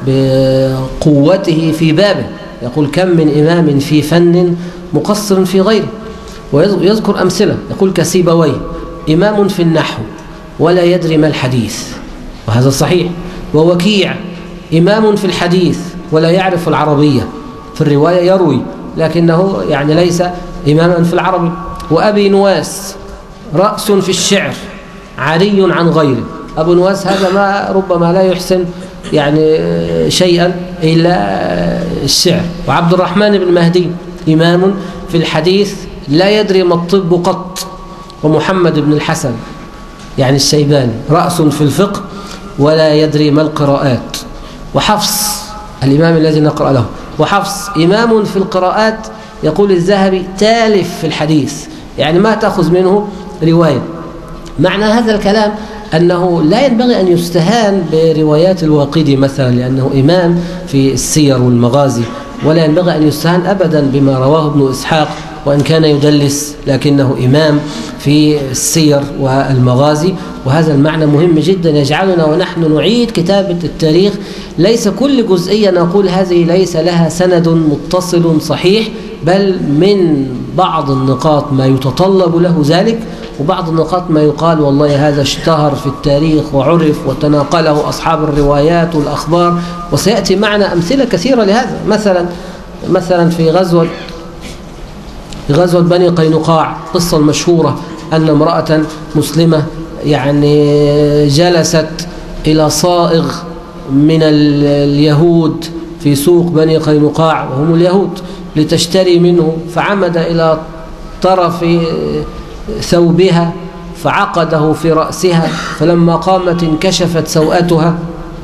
[SPEAKER 2] بقوته في بابه. يقول كم من إمام في فن مقصر في غيره. ويذكر أمثلة، يقول كسيبويه إمام في النحو ولا يدري ما الحديث، وهذا صحيح. ووكيع إمام في الحديث ولا يعرف العربية، في الرواية يروي لكنه يعني ليس إماما في العربي. وأبي نواس رأس في الشعر عري عن غيره. أبو نواس هذا ما ربما لا يحسن يعني شيئا إلا الشعر. وعبد الرحمن بن مهدي إمام في الحديث لا يدري ما الطب قط. ومحمد بن الحسن يعني الشيباني رأس في الفقه ولا يدري ما القراءات. وحفص الإمام الذي نقرأ له، وحفص إمام في القراءات، يقول الذهبي تالف في الحديث، يعني ما تأخذ منه رواية. معنى هذا الكلام أنه لا ينبغي أن يستهان بروايات الواقدي مثلا لأنه إمام في السير والمغازي، ولا ينبغي أن يستهان أبدا بما رواه ابن إسحاق وإن كان يدلس لكنه إمام في السير والمغازي. وهذا المعنى مهم جدا يجعلنا ونحن نعيد كتابة التاريخ ليس كل جزئية نقول هذه ليس لها سند متصل صحيح، بل من بعض النقاط ما يتطلب له ذلك، وبعض النقاط ما يقال والله هذا اشتهر في التاريخ وعرف وتناقله أصحاب الروايات والأخبار. وسيأتي معنا أمثلة كثيرة لهذا. مثلا في غزوة بني قينقاع، قصة المشهورة أن امرأة مسلمة يعني جلست إلى صائغ من اليهود في سوق بني قينقاع وهم اليهود لتشتري منه، فعمد إلى طرف ثوبها فعقده في رأسها، فلما قامت انكشفت سوءتها،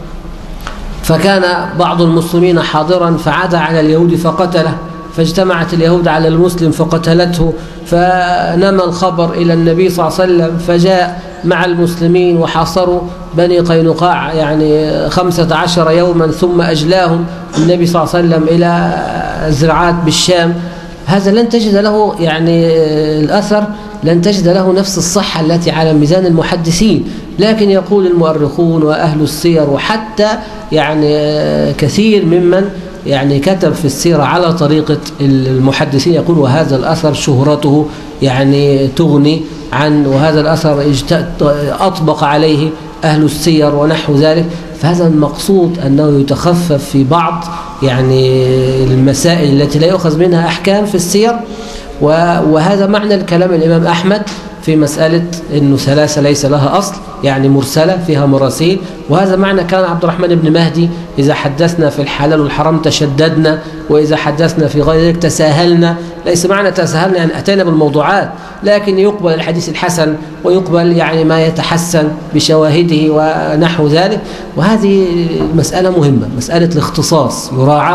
[SPEAKER 2] فكان بعض المسلمين حاضرا فعاد على اليهود فقتله، فاجتمعت اليهود على المسلم فقتلته، فنمى الخبر إلى النبي صلى الله عليه وسلم، فجاء مع المسلمين وحاصروا بني قينقاع يعني 15 يوما، ثم أجلاهم النبي صلى الله عليه وسلم إلى زرعات بالشام. هذا لن تجد له يعني الأثر، لن تجد له نفس الصحة التي على ميزان المحدثين، لكن يقول المؤرخون وأهل السير وحتى يعني كثير ممن يعني كتب في السيرة على طريقة المحدثين يقول وهذا الأثر شهرته يعني تغني عن، وهذا الأثر أطبق عليه أهل السير ونحو ذلك. فهذا المقصود أنه يتخفف في بعض يعني المسائل التي لا يؤخذ منها أحكام في السير. وهذا معنى الكلام الإمام أحمد في مسألة أنه ثلاثة ليس لها أصل، يعني مرسلة فيها مراسيل. وهذا معنى كان عبد الرحمن بن مهدي إذا حدثنا في الحلال والحرام تشددنا، وإذا حدثنا في غير ذلك تساهلنا. ليس معنى تساهلنا يعني أتينا بالموضوعات، لكن يقبل الحديث الحسن ويقبل يعني ما يتحسن بشواهده ونحو ذلك. وهذه مسألة مهمة، مسألة الاختصاص يراعى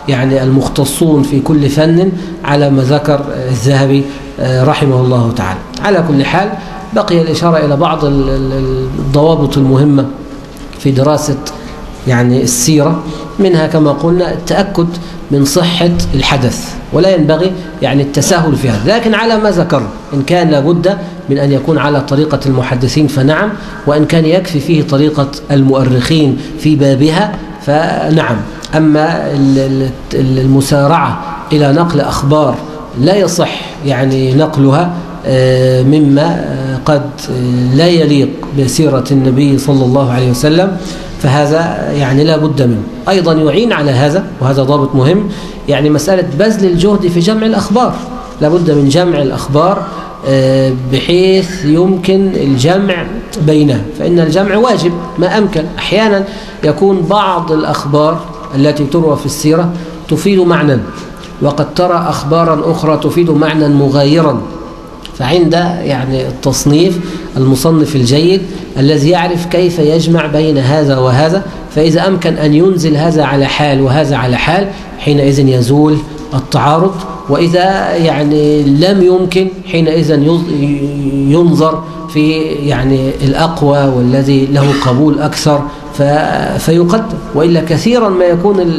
[SPEAKER 2] يعني المختصون في كل فن على ما ذكر الذهبي رحمه الله تعالى. على كل حال بقي الإشارة إلى بعض الضوابط المهمة في دراسة يعني السيرة، منها كما قلنا التأكد من صحة الحدث، ولا ينبغي يعني التساهل في هذا، لكن على ما ذكر إن كان لابد من أن يكون على طريقة المحدثين فنعم، وإن كان يكفي فيه طريقة المؤرخين في بابها فنعم. أما المسارعة إلى نقل أخبار لا يصح يعني نقلها مما قد لا يليق بسيرة النبي صلى الله عليه وسلم، فهذا يعني لا بد منه. أيضا يعين على هذا، وهذا ضابط مهم، يعني مسألة بذل الجهد في جمع الأخبار. لا بد من جمع الأخبار بحيث يمكن الجمع بينها، فإن الجمع واجب ما أمكن. أحيانا يكون بعض الأخبار التي تروى في السيرة تفيد معنى، وقد ترى أخبارا أخرى تفيد معنى مغايرا، فعند يعني التصنيف المصنف الجيد الذي يعرف كيف يجمع بين هذا وهذا، فإذا أمكن أن ينزل هذا على حال وهذا على حال حينئذ يزول التعارض، وإذا يعني لم يمكن حينئذ ينظر في يعني الأقوى والذي له قبول أكثر فيقدم، وإلا كثيرا ما يكون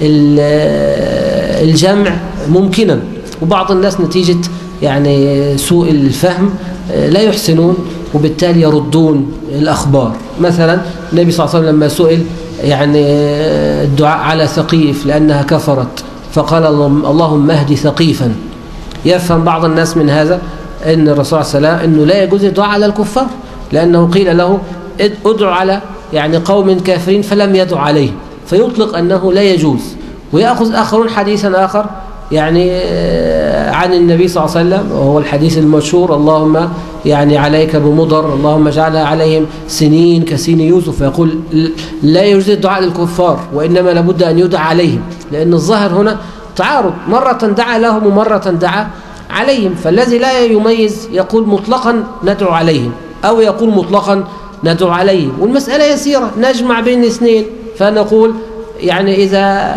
[SPEAKER 2] الجمع ممكنا، وبعض الناس نتيجة يعني سوء الفهم لا يحسنون وبالتالي يردون الأخبار. مثلا النبي صلى الله عليه وسلم لما سئل يعني الدعاء على ثقيف لأنها كفرت فقال اللهم اهدي ثقيفا، يفهم بعض الناس من هذا أن الرسول صلى الله عليه وسلم أنه لا يجوز الدعاء على الكفار، لأنه قيل له ادعو على يعني قوم كافرين فلم يدعو عليهم، فيطلق أنه لا يجوز. ويأخذ آخرون حديثا آخر يعني عن النبي صلى الله عليه وسلم، وهو الحديث المشهور اللهم يعني عليك بمضر اللهم اجعلها عليهم سنين كسين يوسف، فيقول لا يجوز الدعاء للكفار وإنما لابد أن يدعى عليهم، لأن الظاهر هنا تعارض، مرة دعا لهم ومرة دعا عليهم، فالذي لا يميز يقول مطلقا ندعو عليهم أو يقول مطلقا ندعو عليهم، والمسألة يسيرة نجمع بين الاثنين، فنقول يعني إذا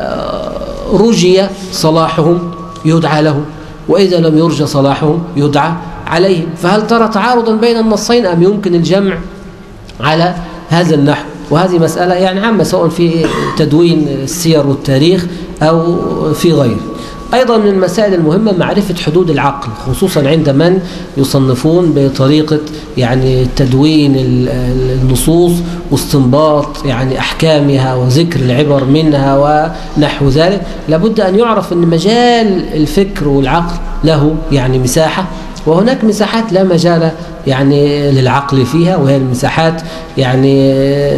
[SPEAKER 2] رجي صلاحهم يدعى لهم، وإذا لم يرجى صلاحهم يدعى عليهم. فهل ترى تعارضا بين النصين أم يمكن الجمع على هذا النحو؟ وهذه مسألة يعني عامة سواء في تدوين السير والتاريخ أو في غيره. أيضا من المسائل المهمة معرفة حدود العقل، خصوصا عند من يصنفون بطريقة يعني تدوين النصوص واستنباط يعني أحكامها وذكر العبر منها ونحو ذلك. لابد أن يعرف أن مجال الفكر والعقل له يعني مساحة، وهناك مساحات لا مجال يعني للعقل فيها، وهي المساحات يعني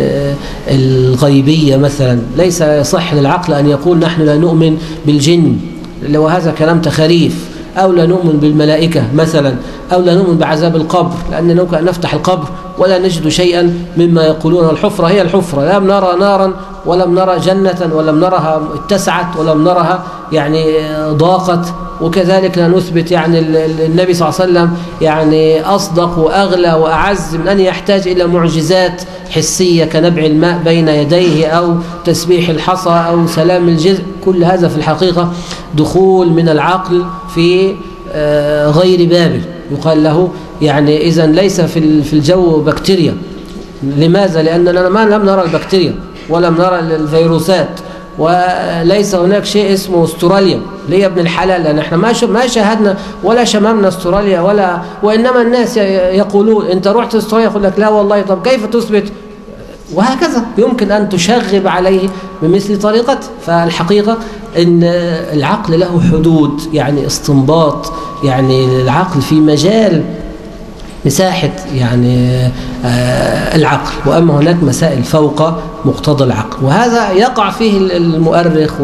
[SPEAKER 2] الغيبية مثلا. ليس يصح للعقل أن يقول نحن لا نؤمن بالجن، وهذا كلام تخاريف، أو لا نؤمن بالملائكة مثلا، أو لا نؤمن بعذاب القبر، لأننا ممكن نفتح القبر ولا نجد شيئا مما يقولون الحفرة هي الحفرة، لم نرى نارا ولم نرى جنة ولم نرها اتسعت ولم نرها يعني ضاقت. وكذلك لا نثبت يعني النبي صلى الله عليه وسلم يعني أصدق وأغلى وأعز من أن يحتاج إلى معجزات حسية كنبع الماء بين يديه أو تسبيح الحصى أو سلام الجزء. كل هذا في الحقيقة دخول من العقل في غير بابه، يقال له يعني إذن ليس في الجو بكتيريا. لماذا؟ لأننا ما لم نرى البكتيريا ولم نرى الفيروسات، وليس هناك شيء اسمه استراليا ليه ابن الحلال، لأن احنا ما شاهدنا ولا شممنا استراليا وإنما الناس يقولون انت رحت استراليا، يقول لك لا والله، طب كيف تثبت؟ وهكذا يمكن أن تشغب عليه بمثل طريقته. فالحقيقة أن العقل له حدود، يعني استنباط يعني العقل في مجال مساحة يعني العقل، وأما هناك مسائل فوق مقتضى العقل، وهذا يقع فيه المؤرخ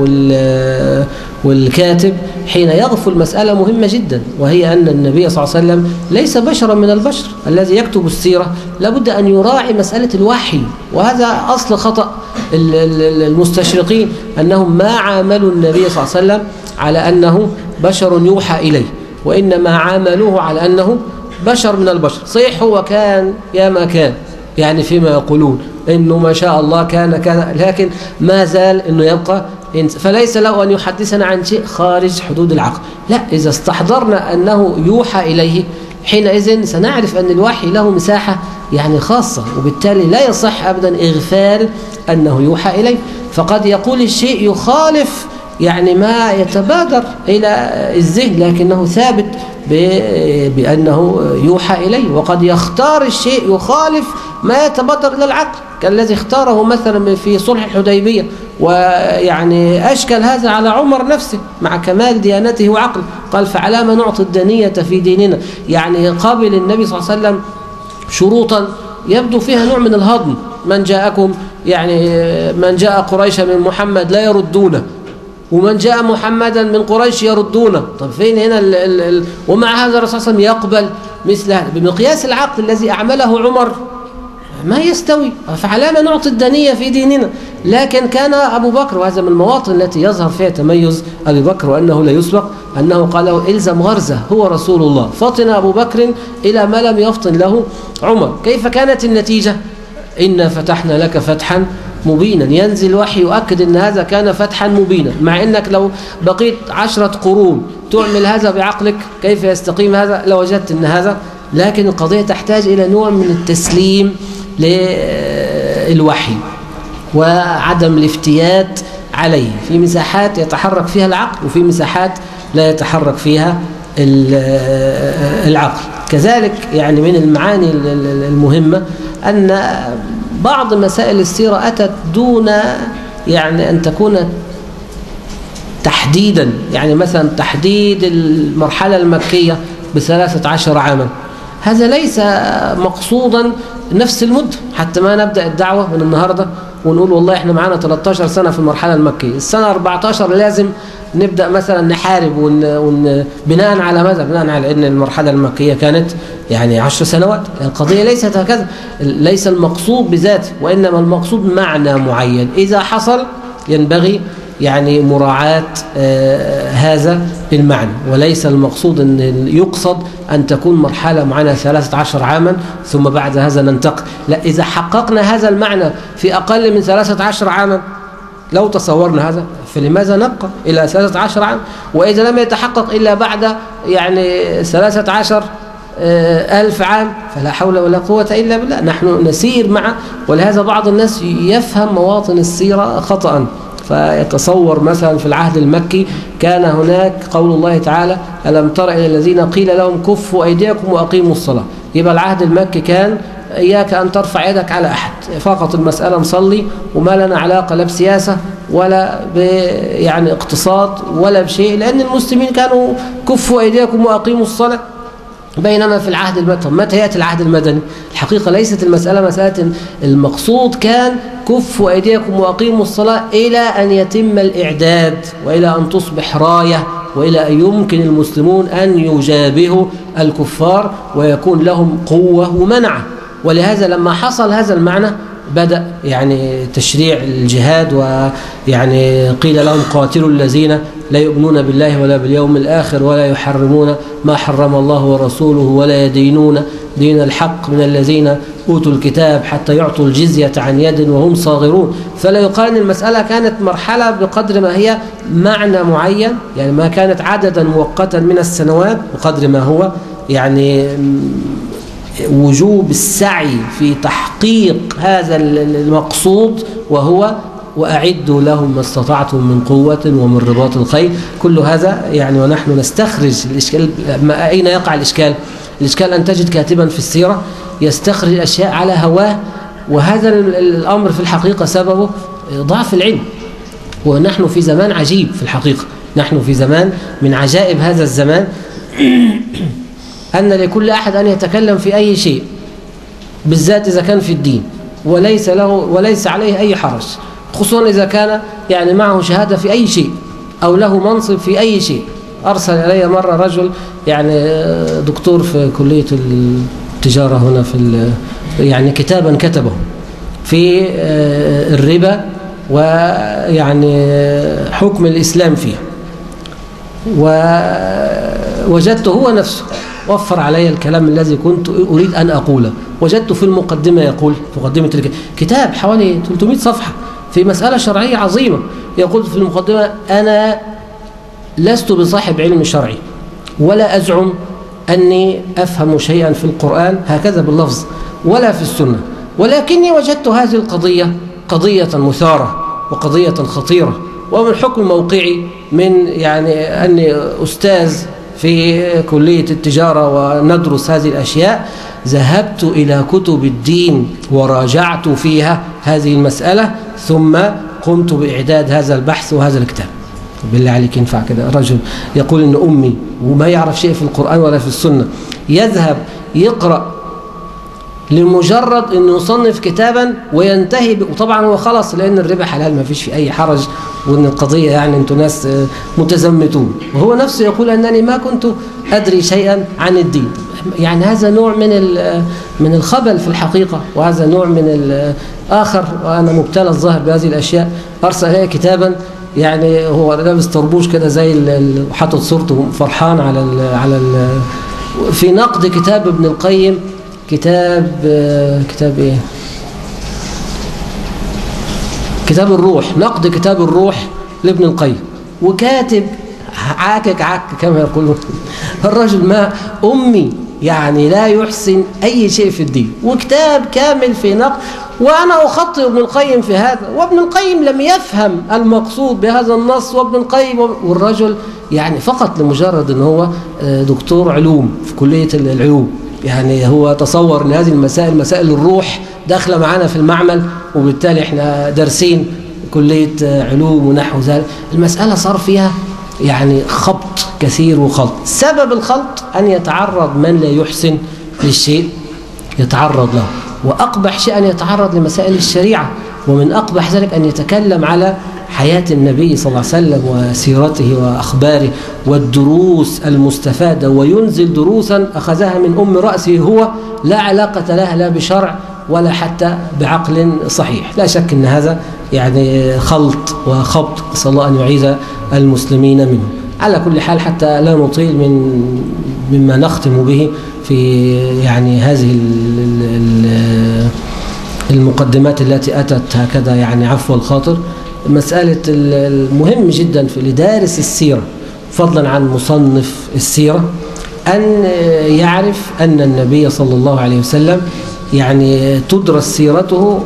[SPEAKER 2] والكاتب حين يغفل مسألة مهمة جدا، وهي أن النبي صلى الله عليه وسلم ليس بشرا من البشر. الذي يكتب السيرة لابد أن يراعي مسألة الوحي، وهذا أصل خطأ المستشرقين، أنهم ما عاملوا النبي صلى الله عليه وسلم على أنه بشر يوحى إليه، وإنما عاملوه على أنه بشر من البشر. صحيح هو كان يا ما كان يعني فيما يقولون إنه ما شاء الله كان، لكن ما زال إنه يبقى فليس له أن يحدثنا عن شيء خارج حدود العقل. لا، إذا استحضرنا أنه يوحى إليه حينئذ سنعرف أن الوحي له مساحة يعني خاصة، وبالتالي لا يصح أبدا إغفال أنه يوحى إليه. فقد يقول الشيء يخالف يعني ما يتبادر إلى الذهن، لكنه ثابت بأنه يوحى إليه. وقد يختار الشيء يخالف ما يتبادر إلى العقل، كالذي اختاره مثلا في صلح الحديبية، ويعني أشكل هذا على عمر نفسه مع كمال ديانته وعقله. قال فعلى ما نعطي الدنية في ديننا، يعني قابل النبي صلى الله عليه وسلم شروطا يبدو فيها نوع من الهضم. من جاءكم يعني من جاء قريشا من محمد لا يردونه، ومن جاء محمدا من قريش يردونه. طب فين هنا ومع هذا الرسول صلى الله عليه وسلم يقبل مثل هذا بمقياس العقل الذي أعمله عمر ما يستوي. فعلى ما نعطي الدنية في ديننا. لكن كان أبو بكر، وهذا من المواطن التي يظهر فيها تميز أبي بكر وأنه لا يسبق، أنه قال له إلزم غرزه هو رسول الله. فطن أبو بكر إلى ما لم يفطن له عمر. كيف كانت النتيجة؟ إنا فتحنا لك فتحا مبينا. ينزل وحي يؤكد أن هذا كان فتحا مبينا، مع أنك لو بقيت 10 قرون تعمل هذا بعقلك كيف يستقيم هذا لوجدت أن هذا. لكن القضية تحتاج إلى نوع من التسليم للوحي وعدم الافتيات عليه في مساحات يتحرك فيها العقل وفي مساحات لا يتحرك فيها العقل. كذلك يعني من المعاني المهمة أن بعض مسائل السيرة أتت دون يعني أن تكون تحديدا، يعني مثلا تحديد المرحلة المكية ب13 عاما، هذا ليس مقصودا نفس المدة. حتى ما نبدأ الدعوة من النهاردة ونقول والله احنا معانا 13 سنة في المرحلة المكية، السنة 14 لازم نبدأ مثلا نحارب بناء على ماذا؟ بناء على أن المرحلة المكية كانت يعني 10 سنوات. القضية ليست هكذا، ليس المقصود بذاته، وإنما المقصود معنى معين إذا حصل ينبغي يعني مراعاة هذا المعنى، وليس المقصود أن يقصد أن تكون مرحلة معنا 13 عاما ثم بعد هذا ننتقل. لا، إذا حققنا هذا المعنى في أقل من 13 عاما لو تصورنا هذا فلماذا نبقى إلى 13 عام؟ وإذا لم يتحقق إلا بعد يعني 13,000 عام فلا حول ولا قوة إلا بالله. نحن نسير معه. ولهذا بعض الناس يفهم مواطن السيرة خطأ، فيتصور مثلا في العهد المكي كان هناك قول الله تعالى ألم تر إلى الذين قيل لهم كفوا أيديكم وأقيموا الصلاة. يبقى العهد المكي كان إياك أن ترفع يدك على أحد، فقط المسألة نصلي وما لنا علاقة لا بسياسة ولا يعني اقتصاد ولا بشيء، لأن المسلمين كانوا كفوا أيديكم وأقيموا الصلاة. بينما في العهد المدني، متى يأتي العهد المدني؟ الحقيقة ليست المسألة مسألة، المقصود كان كفوا أيديكم وأقيموا الصلاة إلى أن يتم الإعداد وإلى أن تصبح راية وإلى أن يمكن المسلمون أن يجابهوا الكفار ويكون لهم قوة ومنعة. ولهذا لما حصل هذا المعنى بدأ يعني تشريع الجهاد، ويعني قيل لهم قاتلوا الذين لا يؤمنون بالله ولا باليوم الآخر ولا يحرمون ما حرم الله ورسوله ولا يدينون دين الحق من الذين أوتوا الكتاب حتى يعطوا الجزية عن يد وهم صاغرون. فلا يقال أن المسألة كانت مرحلة بقدر ما هي معنى معين، يعني ما كانت عددا مؤقتا من السنوات بقدر ما هو يعني وجوب السعي في تحقيق هذا المقصود، وهو وأعدوا لهم ما استطعتم من قوة ومن رباط الخيل. كل هذا يعني ونحن نستخرج الإشكال. أين يقع الإشكال؟ الإشكال أن تجد كاتبا في السيرة يستخرج الأشياء على هواه، وهذا الأمر في الحقيقة سببه ضعف العلم. ونحن في زمان عجيب في الحقيقة، نحن في زمان من عجائب هذا الزمان أن لكل أحد أن يتكلم في أي شيء، بالذات إذا كان في الدين، وليس عليه أي حرج، خصوصا إذا كان يعني معه شهادة في أي شيء أو له منصب في أي شيء. أرسل إلي مرة رجل يعني دكتور في كلية التجارة هنا في يعني كتابا كتبه في الربا ويعني حكم الإسلام فيه، ووجدته هو نفسه وفر علي الكلام الذي كنت أريد أن أقوله. وجدته في المقدمة يقول، في مقدمة الكتاب حوالي 300 صفحة في مسألة شرعية عظيمة، يقول في المقدمة: أنا لست بصاحب علم شرعي ولا أزعم أني أفهم شيئا في القرآن هكذا باللفظ ولا في السنة، ولكني وجدت هذه القضية قضية مثارة وقضية خطيرة، ومن حكم موقعي من أني أستاذ في كلية التجارة وندرس هذه الأشياء، ذهبت إلى كتب الدين وراجعت فيها هذه المسألة، ثم قمت بإعداد هذا البحث وهذا الكتاب. بالله عليك ينفع كده؟ الرجل يقول إن أمي وما يعرف شيء في القرآن ولا في السنة يذهب يقرأ لمجرد أنه يصنف كتابا وينتهي وطبعا هو خلص لأن الربا حلال ما فيش في أي حرج، وأن القضية أنتم ناس متزمتون، وهو نفسه يقول أنني ما كنت أدري شيئا عن الدين. هذا نوع من الخبل في الحقيقة، وهذا نوع من آخر. وأنا مبتلى الظاهر بهذه الأشياء. أرسل إليه كتابا هو لابس طربوش كده زي وحاطط صورته فرحان على في نقد كتاب ابن القيم، كتاب إيه؟ كتاب الروح، نقد كتاب الروح لابن القيم، وكاتب عاكك كما يقولون. الرجل ما أمي لا يحسن أي شيء في الدين، وكتاب كامل في نقد، وأنا أخطئ ابن القيم في هذا، وابن القيم لم يفهم المقصود بهذا النص، وابن القيم والرجل فقط لمجرد أنه هو دكتور علوم في كلية العلوم، هو تصور أن هذه المسائل مسائل الروح داخله معنا في المعمل، وبالتالي احنا دارسين كلية علوم ونحو ذلك. المسألة صار فيها خبط كثير وخلط. سبب الخلط أن يتعرض من لا يحسن للشيء يتعرض له، وأقبح شيء أن يتعرض لمسائل الشريعة، ومن أقبح ذلك أن يتكلم على حياة النبي صلى الله عليه وسلم وسيرته وأخباره والدروس المستفادة، وينزل دروسا أخذها من أم رأسه هو لا علاقة لها لا بشرع ولا حتى بعقل صحيح. لا شك أن هذا خلط وخبط، نسأل الله أن يعيذ المسلمين منه. على كل حال حتى لا نطيل مما نختم به في هذه المقدمات التي أتت هكذا عفو الخاطر، مسألة المهم جدا في لدارس السيرة فضلا عن مصنف السيرة أن يعرف أن النبي صلى الله عليه وسلم تدرس سيرته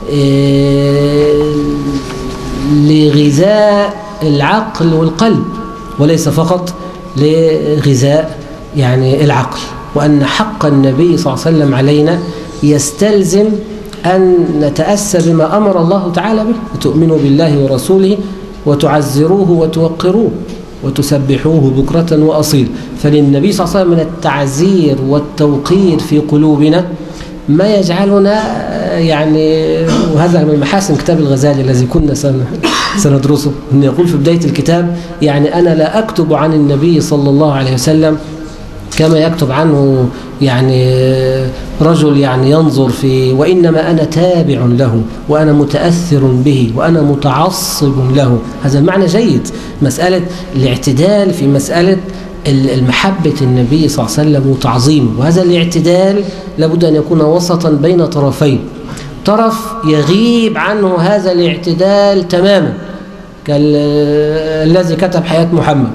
[SPEAKER 2] لغذاء العقل والقلب، وليس فقط لغذاء العقل، وأن حق النبي صلى الله عليه وسلم علينا يستلزم أن نتأسى بما أمر الله تعالى به: وتؤمنوا بالله ورسوله وتعزروه وتوقروه وتسبحوه بكرة وأصيل. فللنبي صلى الله عليه وسلم من التعزير والتوقير في قلوبنا ما يجعلنا وهذا من محاسن كتاب الغزالي الذي كنا سندرسه، أن يقول في بداية الكتاب أنا لا أكتب عن النبي صلى الله عليه وسلم كما يكتب عنه رجل ينظر في، وإنما أنا تابع له وأنا متأثر به وأنا متعصب له. هذا المعنى جيد، مسألة الاعتدال في مسألة المحبة النبي صلى الله عليه وسلم وتعظيمه، وهذا الاعتدال لابد أن يكون وسطا بين طرفين. طرف يغيب عنه هذا الاعتدال تماما، كالذي كتب حياة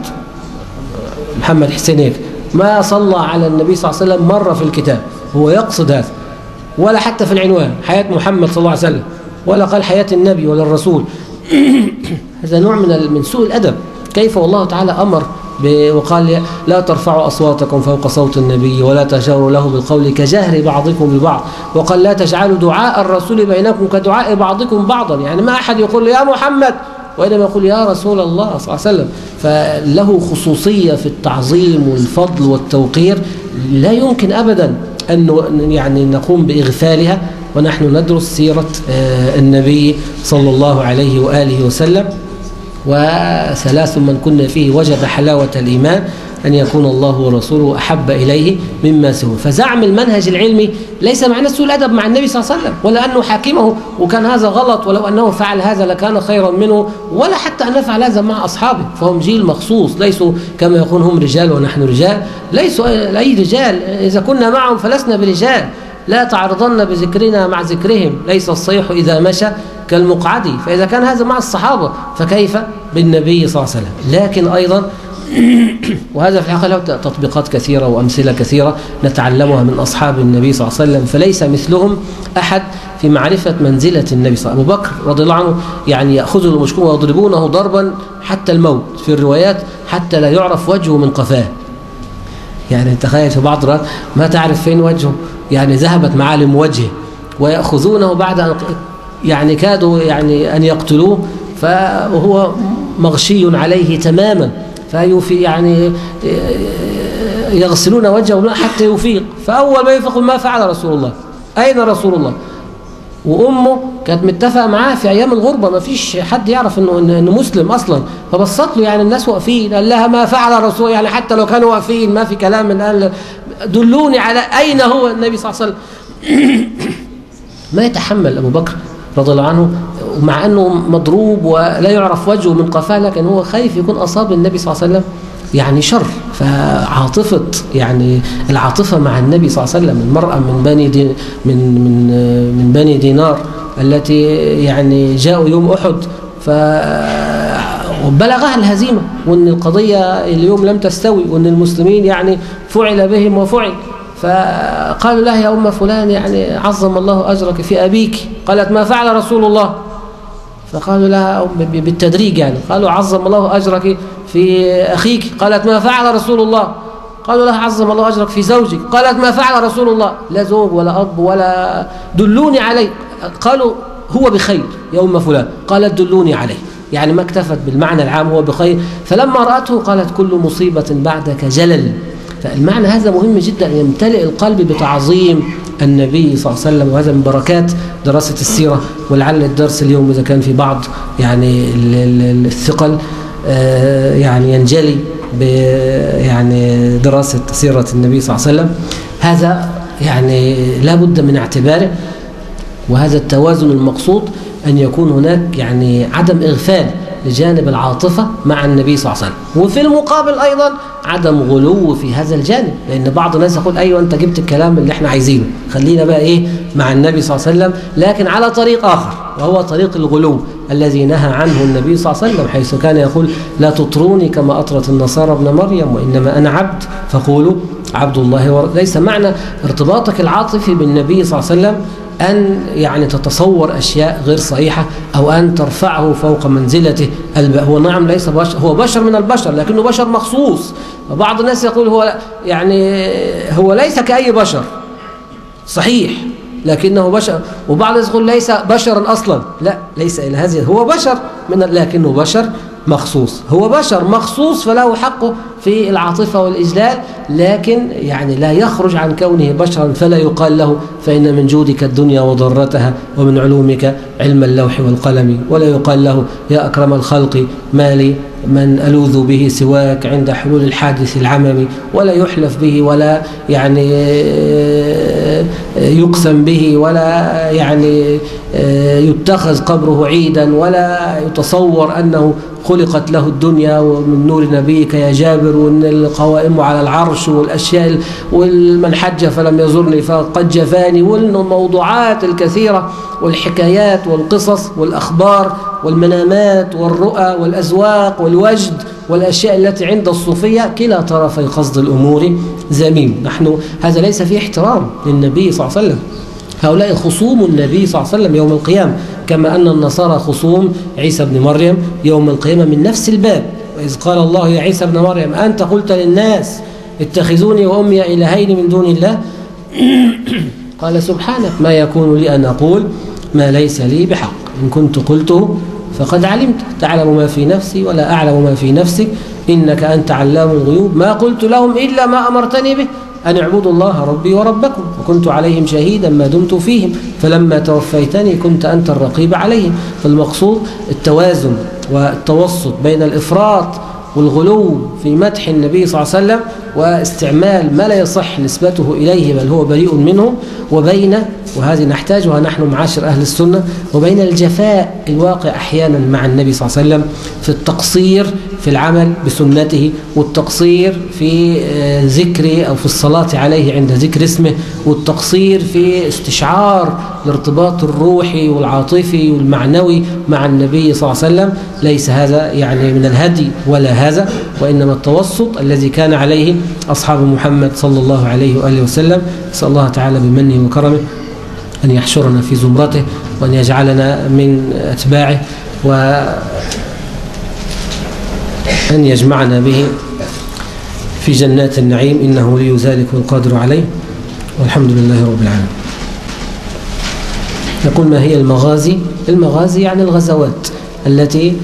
[SPEAKER 2] محمد حسين، ما صلى على النبي صلى الله عليه وسلم مرة في الكتاب، هو يقصد هذا، ولا حتى في العنوان حياة محمد صلى الله عليه وسلم، ولا قال حياة النبي ولا الرسول. هذا نوع من سوء الأدب. كيف والله تعالى أمر وقال لا ترفعوا أصواتكم فوق صوت النبي ولا تجهروا له بالقول كجهر بعضكم ببعض، وقال لا تجعلوا دعاء الرسول بينكم كدعاء بعضكم بعضا، ما أحد يقول يا محمد وإنما يقول يا رسول الله صلى الله عليه وسلم. فله خصوصية في التعظيم والفضل والتوقير لا يمكن أبدا أن نقوم بإغفالها ونحن ندرس سيرة النبي صلى الله عليه وآله وسلم. وثلاث من كنا فيه وجد حلاوة الإيمان أن يكون الله ورسوله أحب إليه مما سوى. فزعم المنهج العلمي ليس معناه سوء الأدب مع النبي صلى الله عليه وسلم، ولا أنه حاكمه وكان هذا غلط، ولو أنه فعل هذا لكان خيرا منه، ولا حتى أن نفعل هذا مع أصحابه، فهم جيل مخصوص، ليسوا كما يقول هم رجال ونحن رجال، ليسوا أي رجال، إذا كنا معهم فلسنا برجال، لا تعرضن بذكرنا مع ذكرهم، ليس الصيح إذا مشى كالمقعد. فإذا كان هذا مع الصحابة فكيف بالنبي صلى الله عليه وسلم؟ لكن أيضا وهذا في الحقيقة له تطبيقات كثيرة وأمثلة كثيرة نتعلمها من أصحاب النبي صلى الله عليه وسلم، فليس مثلهم أحد في معرفة منزلة النبي صلى الله عليه وسلم. أبو بكر رضي الله عنه يعني يأخذوا المشكون ويضربونه ضربا حتى الموت، في الروايات حتى لا يعرف وجهه من قفاه. يعني تخيل في بعض الروايات ما تعرف فين وجهه، يعني ذهبت معالم وجهه، ويأخذونه بعد أن يعني كادوا يعني أن يقتلوه فهو مغشي عليه تماما، يعني يغسلون وجهه حتى يفيق. فأول ما يفيق ما فعل رسول الله، أين رسول الله؟ وأمه كانت متفقة معاه في أيام الغربة، ما فيش حد يعرف إنه مسلم أصلا، فبصت له يعني الناس واقفين، قال لها ما فعل رسول، يعني حتى لو كانوا واقفين ما في كلام من قال دلوني على أين هو النبي صلى الله عليه وسلم. ما يتحمل أبو بكر رضي الله عنه، ومع أنه مضروب ولا يعرف وجهه من قفاه، لكن هو خايف يكون أصاب النبي صلى الله عليه وسلم يعني شر. فعاطفة يعني العاطفة مع النبي صلى الله عليه وسلم، المرأة من بني دينار التي يعني جاءوا يوم أحد وبلغها الهزيمة، وأن القضية اليوم لم تستوي، وأن المسلمين يعني فعل بهم وفعل، فقالوا لها يا أم فلان يعني عظم الله أجرك في أبيك. قالت ما فعل رسول الله؟ فقالوا لها بالتدريج يعني، قالوا عظم الله أجرك في أخيك. قالت ما فعل رسول الله؟ قالوا لها عظم الله أجرك في زوجك. قالت ما فعل رسول الله؟ لا زوج ولا أب ولا دلوني عليه. قالوا هو بخير يا أم فلان. قالت دلوني عليه، يعني ما اكتفت بالمعنى العام هو بخير. فلما رأته قالت كل مصيبة بعدك جلل. فالمعنى هذا مهم جدا، يمتلئ القلب بتعظيم النبي صلى الله عليه وسلم، وهذا من بركات دراسة السيرة. ولعل الدرس اليوم إذا كان في بعض يعني الثقل يعني ينجلي يعني دراسة سيرة النبي صلى الله عليه وسلم، هذا يعني لا بد من اعتباره. وهذا التوازن المقصود أن يكون هناك يعني عدم إغفال لجانب العاطفة مع النبي صلى الله عليه وسلم، وفي المقابل أيضا عدم غلو في هذا الجانب، لأن بعض الناس يقول أيوة أنت جبت الكلام اللي احنا عايزينه، خلينا بقى إيه مع النبي صلى الله عليه وسلم، لكن على طريق آخر وهو طريق الغلو الذي نهى عنه النبي صلى الله عليه وسلم، حيث كان يقول لا تطروني كما أطرت النصارى ابن مريم، وإنما أنا عبد فقولوا عبد الله ليس معنى ارتباطك العاطفي بالنبي صلى الله عليه وسلم أن يعني تتصور أشياء غير صحيحة أو أن ترفعه فوق منزلته. هو نعم ليس بشر، هو بشر من البشر لكنه بشر مخصوص. وبعض الناس يقول هو يعني هو ليس كأي بشر صحيح لكنه بشر، وبعض الناس يقول ليس بشرا أصلا، لا ليس إلى هذه، هو بشر لكنه بشر مخصوص، هو بشر مخصوص فله حقه في العاطفة والإجلال، لكن يعني لا يخرج عن كونه بشرا، فلا يقال له فإن من جودك الدنيا وضرتها ومن علومك علم اللوح والقلم، ولا يقال له يا أكرم الخلق ما لي من ألوذ به سواك عند حلول الحادث العممي، ولا يحلف به ولا يعني يقسم به ولا يعني يتخذ قبره عيدا، ولا يتصور أنه خلقت له الدنيا ومن نور نبيك يا جابر، وأن القوائم على العرش والأشياء والمن حج فلم يزرني فقد جفاني، والموضوعات الكثيرة والحكايات والقصص والأخبار والمنامات والرؤى والأزواق والوجد والأشياء التي عند الصوفية، كلا طرفي قصد الأمور ذميم. هذا ليس فيه احترام للنبي صلى الله عليه وسلم. هؤلاء خصوم النبي صلى الله عليه وسلم يوم القيامة، كما أن النصارى خصوم عيسى بن مريم يوم القيامة من نفس الباب. وإذ قال الله يا عيسى بن مريم أنت قلت للناس اتخذوني وأمي إلهين من دون الله قال سبحانك ما يكون لي أن أقول ما ليس لي بحق، إن كنت قلته فقد علمت، تعلم ما في نفسي ولا أعلم ما في نفسك إنك أنت علام الغيوب، ما قلت لهم إلا ما أمرتني به أن اعبدوا الله ربي وربكم، وكنت عليهم شهيدا ما دمت فيهم، فلما توفيتني كنت أنت الرقيب عليهم. فالمقصود التوازن والتوسط بين الإفراط والغلو في مدح النبي صلى الله عليه وسلم واستعمال ما لا يصح نسبته إليه بل هو بريء منه، وبين، وهذه نحتاجها نحن معاشر أهل السنة، وبين الجفاء الواقع أحيانا مع النبي صلى الله عليه وسلم في التقصير في العمل بسنته، والتقصير في ذكره أو في الصلاة عليه عند ذكر اسمه، والتقصير في استشعار الارتباط الروحي والعاطفي والمعنوي مع النبي صلى الله عليه وسلم. ليس هذا يعني من الهدي ولا هذا، وإنما التوسط الذي كان عليه أصحاب محمد صلى الله عليه وآله وسلم. نسأل الله تعالى بمنه وكرمه أن يحشرنا في زمرته وأن يجعلنا من أتباعه وأن يجمعنا به في جنات النعيم، إنه لي ذلك والقادر عليه، والحمد لله رب العالمين. نقول ما هي المغازي؟ المغازي يعني الغزوات التي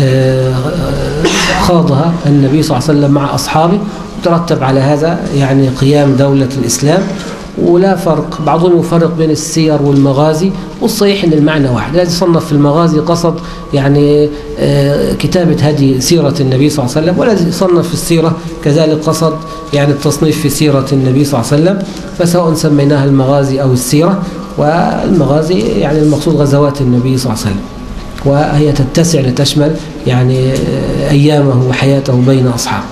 [SPEAKER 2] خاضها النبي صلى الله عليه وسلم مع أصحابه، ترتب على هذا يعني قيام دولة الإسلام. ولا فرق، بعضهم يفرق بين السير والمغازي، والصحيح ان المعنى واحد. الذي صنف في المغازي قصد يعني كتابة هدي سيرة النبي صلى الله عليه وسلم، والذي صنف في السيرة كذلك قصد يعني التصنيف في سيرة النبي صلى الله عليه وسلم. فسواء سميناها المغازي أو السيرة، والمغازي يعني المقصود غزوات النبي صلى الله عليه وسلم، وهي تتسع لتشمل يعني أيامه وحياته بين أصحابه.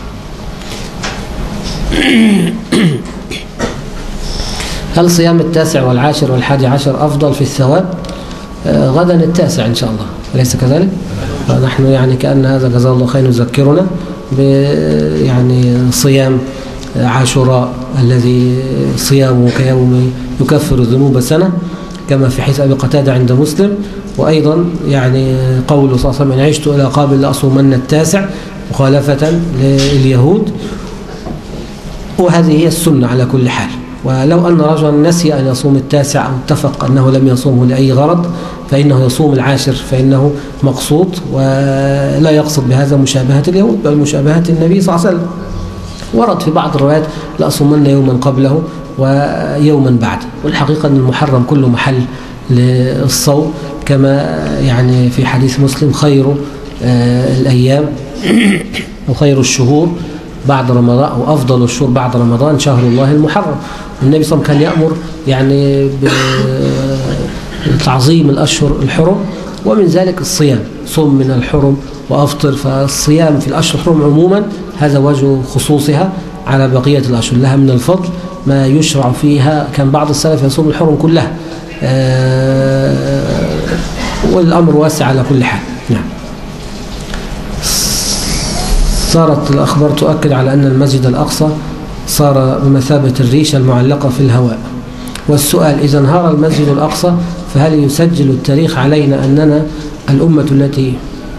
[SPEAKER 2] هل صيام 9 والعاشر والحادي عشر أفضل في الثواب؟ غدا 9 إن شاء الله، أليس كذلك؟ فنحن يعني كأن هذا جزاه الله خير يذكرنا يعني صيام عاشوراء الذي صيامه كيوم يكفر الذنوب سنة، كما في حديث أبي قتادة عند مسلم. وأيضا يعني قوله صلى الله عليه وسلم: إن عشت إلى قابل لأصومن 9 مخالفة لليهود. وهذه هي السنة على كل حال. ولو أن رجلا نسي أن يصوم 9 أو اتفق أنه لم يصومه لأي غرض فإنه يصوم العاشر، فإنه مقصود، ولا يقصد بهذا مشابهة اليهود بل مشابهة النبي صلى الله عليه وسلم. ورد في بعض الروايات: لأصومن يوما قبله ويوما بعده. والحقيقة أن المحرم كله محل للصوم، كما يعني في حديث مسلم: خير الأيام أو خير الشهور بعد رمضان، أو أفضل الشهور بعد رمضان شهر الله المحرم. النبي صلى الله عليه وسلم كان يأمر يعني بتعظيم الأشهر الحرم، ومن ذلك الصيام: صم من الحرم وأفطر. فالصيام في الأشهر الحرم عموما هذا وجه خصوصها على بقية الأشهر، لها من الفضل ما يشرع فيها. كان بعض السلف يصوم الحرم كلها، والأمر واسع على كل حال. نعم. صارت الأخبار تؤكد على أن المسجد الأقصى صار بمثابة الريشة المعلقة في الهواء. والسؤال: إذا انهار المسجد الأقصى فهل يسجل التاريخ علينا أننا الأمة التي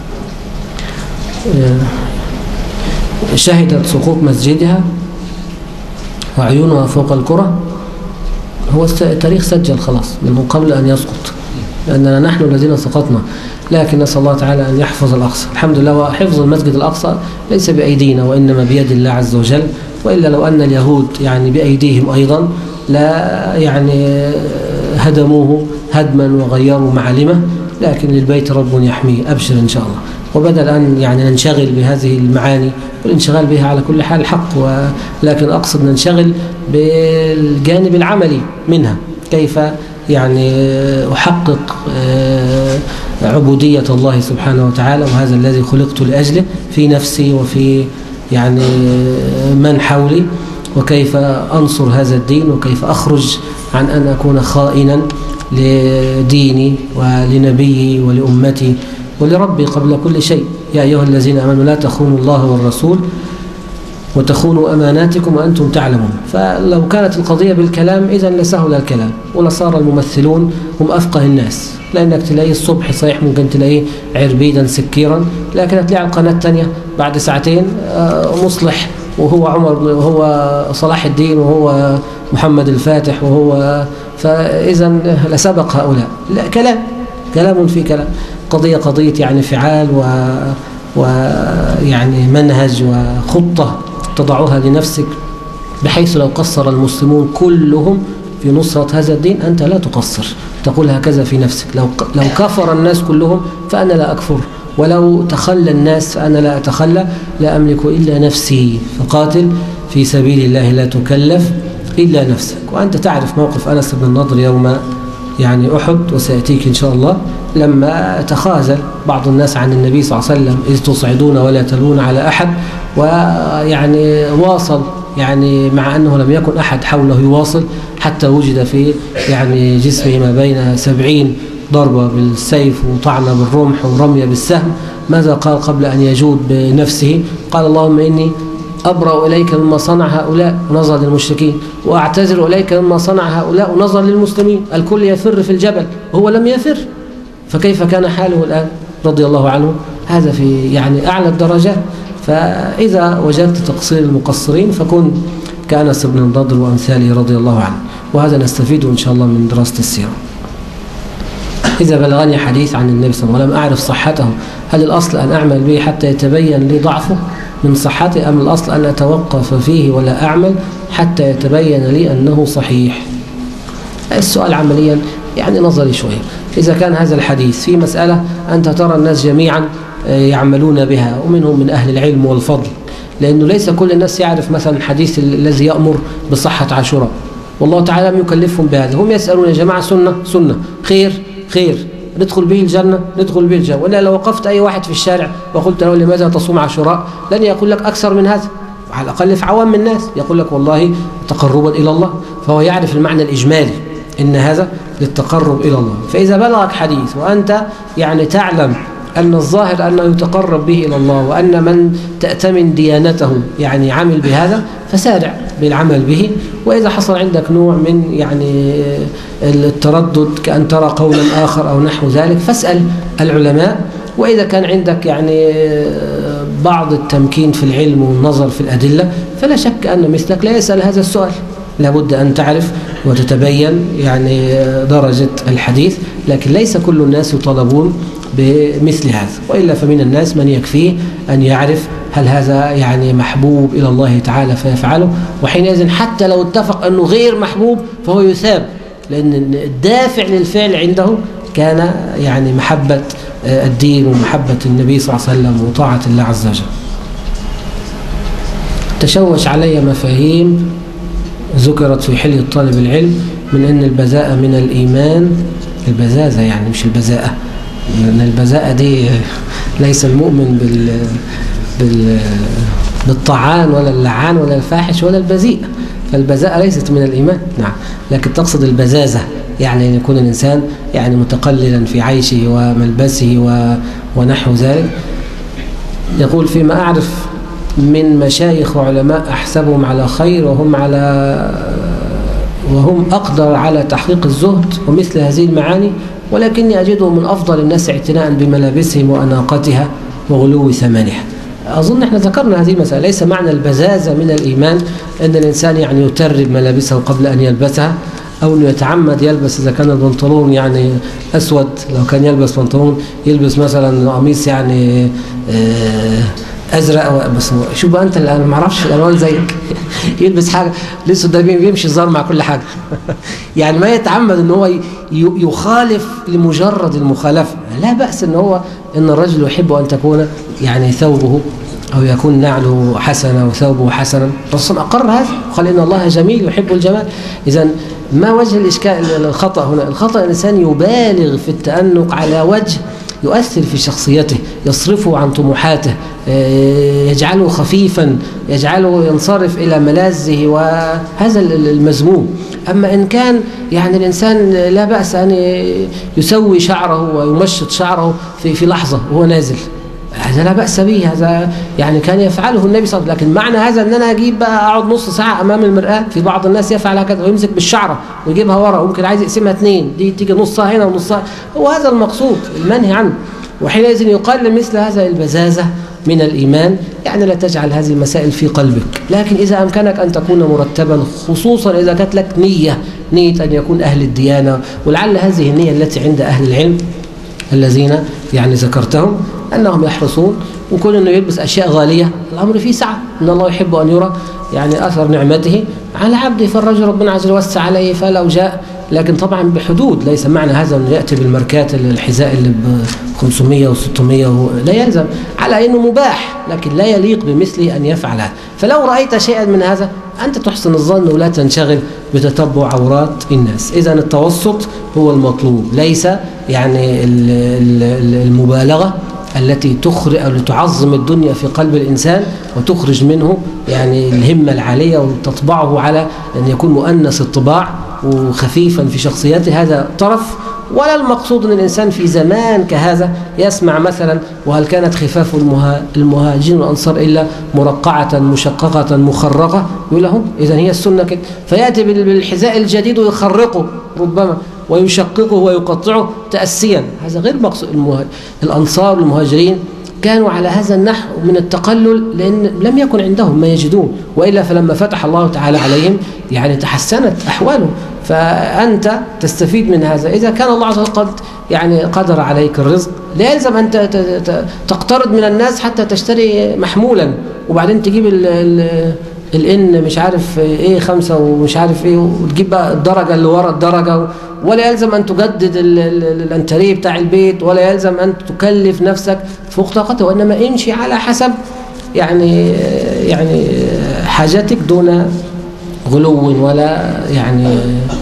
[SPEAKER 2] شهدت سقوط مسجدها وعيونها فوق الكرة؟ هو التاريخ سجل خلاص من قبل أن يسقط، لأننا نحن الذين سقطنا. لكن نسأل الله تعالى أن يحفظ الأقصى. الحمد لله. وحفظ المسجد الأقصى ليس بأيدينا وإنما بيد الله عز وجل. وإلا لو أن اليهود يعني بأيديهم أيضا لا يعني هدموه هدما وغيروا معالمه، لكن للبيت رب يحميه. أبشر إن شاء الله. وبدل أن يعني ننشغل بهذه المعاني، والانشغال بها على كل حال حق، ولكن أقصد ننشغل بالجانب العملي منها، كيف يعني أحقق عبودية الله سبحانه وتعالى، وهذا الذي خلقت لأجله في نفسي وفي يعني من حولي، وكيف أنصر هذا الدين، وكيف أخرج عن أن أكون خائنا لديني ولنبيي ولأمتي ولربي قبل كل شيء. يا أيها الذين آمنوا لا تخونوا الله والرسول وتخونوا أماناتكم وأنتم تعلمون. فلو كانت القضية بالكلام إذن لسهل الكلام، ولصار الممثلون هم أفقه الناس، لأنك تلاقيه الصبح صحيح ممكن تلاقيه عربيدا سكيرا، لكن هتلاقي على القناة الثانية بعد ساعتين مصلح، وهو عمر، وهو صلاح الدين، وهو محمد الفاتح، وهو فإذا لسبق هؤلاء. لا، كلام في كلام. قضية يعني فعال ويعني منهج وخطة تضعها لنفسك، بحيث لو قصر المسلمون كلهم في نصرة هذا الدين أنت لا تقصر، تقول هكذا في نفسك: لو كفر الناس كلهم فأنا لا أكفر، ولو تخلى الناس فأنا لا أتخلى، لا أملك إلا نفسي، فقاتل في سبيل الله لا تكلف إلا نفسك. وأنت تعرف موقف أنس بن النضر يوم يعني أحد، وسيأتيك إن شاء الله، لما تخاذل بعض الناس عن النبي صلى الله عليه وسلم إذ تصعدون ولا تلون على أحد، ويعني واصل يعني مع أنه لم يكن أحد حوله يواصل، حتى وجد في يعني جسمه ما بين 70 ضربة بالسيف وطعنة بالرمح ورمية بالسهم. ماذا قال قبل أن يجود بنفسه؟ قال اللهم إني أبرأ إليك مما صنع هؤلاء، ونظر للمشركين، وأعتذر إليك مما صنع هؤلاء، ونظر للمسلمين. الكل يفر في الجبل وهو لم يفر، فكيف كان حاله الآن رضي الله عنه؟ هذا في يعني أعلى الدرجات. فإذا وجدت تقصير المقصرين فكن كأنس بن النضر وأمثاله رضي الله عنه، وهذا نستفيده إن شاء الله من دراسة السيرة. إذا بلغني حديث عن النبي صلى الله عليه وسلم ولم أعرف صحته، هل الأصل أن أعمل به حتى يتبين لي ضعفه من صحته، أم الأصل أن أتوقف فيه ولا أعمل حتى يتبين لي أنه صحيح؟ السؤال عمليا يعني نظري شوية. إذا كان هذا الحديث في مسألة أنت ترى الناس جميعا يعملون بها، ومنهم من أهل العلم والفضل، لأنه ليس كل الناس يعرف مثلا الحديث الذي يأمر بصحة عاشوراء، والله تعالى لم يكلفهم بهذا. هم يسألون يا جماعة سنة خير ندخل به الجنة، ندخل به الجنة. وأنا لو وقفت أي واحد في الشارع وقلت له لماذا تصوم عاشوراء، لن يقول لك أكثر من هذا، على الأقل في عوام الناس يقول لك والله تقربا إلى الله، فهو يعرف المعنى الإجمالي إن هذا للتقرب إلى الله. فإذا بلغك حديث وأنت يعني تعلم أن الظاهر أنه يتقرب به إلى الله، وأن من تأتمن ديانته يعني عمل بهذا، فسارع بالعمل به. وإذا حصل عندك نوع من يعني التردد كأن ترى قولا آخر أو نحو ذلك، فاسأل العلماء. وإذا كان عندك يعني بعض التمكين في العلم والنظر في الأدلة، فلا شك أن مثلك لا يسأل هذا السؤال. لابد أن تعرف وتتبين يعني درجة الحديث، لكن ليس كل الناس يطالبون بمثل هذا، وإلا فمن الناس من يكفيه أن يعرف هل هذا يعني محبوب إلى الله تعالى فيفعله، وحينئذ حتى لو اتفق أنه غير محبوب فهو يثاب، لأن الدافع للفعل عنده كان يعني محبة الدين ومحبة النبي صلى الله عليه وسلم وطاعة الله عز وجل. تشوش علي مفاهيم ذكرت في حلية طالب العلم من أن البذاءة من الإيمان، البذاذة يعني مش البذاءة، لأن البذاءة دي ليس المؤمن بالطعان ولا اللعان ولا الفاحش ولا البذيء، فالبذاءة ليست من الإيمان. نعم، لكن تقصد البذاذة يعني أن يكون الإنسان يعني متقللا في عيشه وملبسه ونحو ذلك. يقول فيما أعرف من مشايخ وعلماء أحسبهم على خير وهم أقدر على تحقيق الزهد ومثل هذه المعاني، ولكني أجدهم من أفضل الناس اعتناء بملابسهم وأناقتها وغلو ثمنها. أظن احنا ذكرنا هذه المسألة. ليس معنى البزازة من الإيمان أن الإنسان يعني يترب ملابسه قبل أن يلبسها، أو أنه يتعمد يلبس إذا كان البنطلون يعني أسود، لو كان يلبس بنطلون يلبس مثلا قميص يعني أزرق. بس شو بقى أنت الآن ما أعرفش الألوان زيك يلبس حاجة لسه ده بيمشي الزار مع كل حاجة يعني ما يتعمد أنه هو يخالف لمجرد المخالفة. لا بأس أن الرجل يحب أن تكون يعني ثوبه أو يكون نعله حسنا وثوبه حسنا. الرسول أقر هذا وقال إن الله جميل يحب الجمال. إذن ما وجه الإشكال الخطأ هنا؟ الخطأ الإنسان يبالغ في التأنق على وجه يؤثر في شخصيته، يصرفه عن طموحاته، يجعله خفيفا، يجعله ينصرف إلى ملاذه، وهذا المذموم. أما إن كان يعني الإنسان لا بأس أن يسوي شعره ويمشط شعره في لحظة وهو نازل، هذا لا بأس به، هذا يعني كان يفعله النبي صلى الله عليه وسلم. لكن معنى هذا أن أنا أجيب بقى أقعد نص ساعة أمام المرآة، في بعض الناس يفعل هكذا ويمسك بالشعرة ويجيبها ورا، وممكن عايز يقسمها 2، دي تيجي نصها هنا ونصها، هو هذا المقصود المنهي عنه. وحينئذ يقال لمثل هذا البزازة من الإيمان، يعني لا تجعل هذه المسائل في قلبك. لكن إذا أمكنك أن تكون مرتبا، خصوصا إذا كانت لك نية أن يكون أهل الديانة، ولعل هذه النية التي عند أهل العلم الذين يعني ذكرتهم أنهم يحرصون، وكون أنه يلبس أشياء غالية الأمر فيه سعة، إن الله يحب أن يرى يعني أثر نعمته على عبده. فالرجل ربنا عز وجل وسع عليه، فلو جاء لكن طبعا بحدود. ليس معنى هذا أنه يأتي بالماركات الحذاء اللي ب 500 و600 لا يلزم، على أنه مباح لكن لا يليق بمثله أن يفعل هذا. فلو رأيت شيئا من هذا أنت تحسن الظن ولا تنشغل بتتبع عورات الناس. إذن التوسط هو المطلوب، ليس يعني المبالغة التي تخرج أو تعظم الدنيا في قلب الإنسان وتخرج منه يعني الهمة العالية وتطبعه على أن يكون مؤنس الطباع وخفيفا في شخصيته، هذا طرف. ولا المقصود أن الإنسان في زمان كهذا يسمع مثلا وهل كانت خفاف المهاجرين والأنصار إلا مرقعة مشققة مخرقة، يقول لهم إذن هي السنة كده، فيأتي بالحذاء الجديد ويخرقه ربما ويشققه ويقطعه تأسيا. هذا غير مقصود. الأنصار والمهاجرين كانوا على هذا النحو من التقلل لأن لم يكن عندهم ما يجدون، وإلا فلما فتح الله تعالى عليهم يعني تحسنت أحوالهم. فأنت تستفيد من هذا. إذا كان الله عز وجل قد يعني قدر عليك الرزق لا يلزم أن تقترض من الناس حتى تشتري محمولا وبعدين تجيب الإن مش عارف إيه 5 ومش عارف إيه وتجيب بقى الدرجة اللي ورا الدرجة، ولا يلزم أن تجدد الانتريه بتاع البيت، ولا يلزم أن تكلف نفسك فوق طاقتك، وإنما امشي على حسب يعني حاجتك دون غلو ولا يعني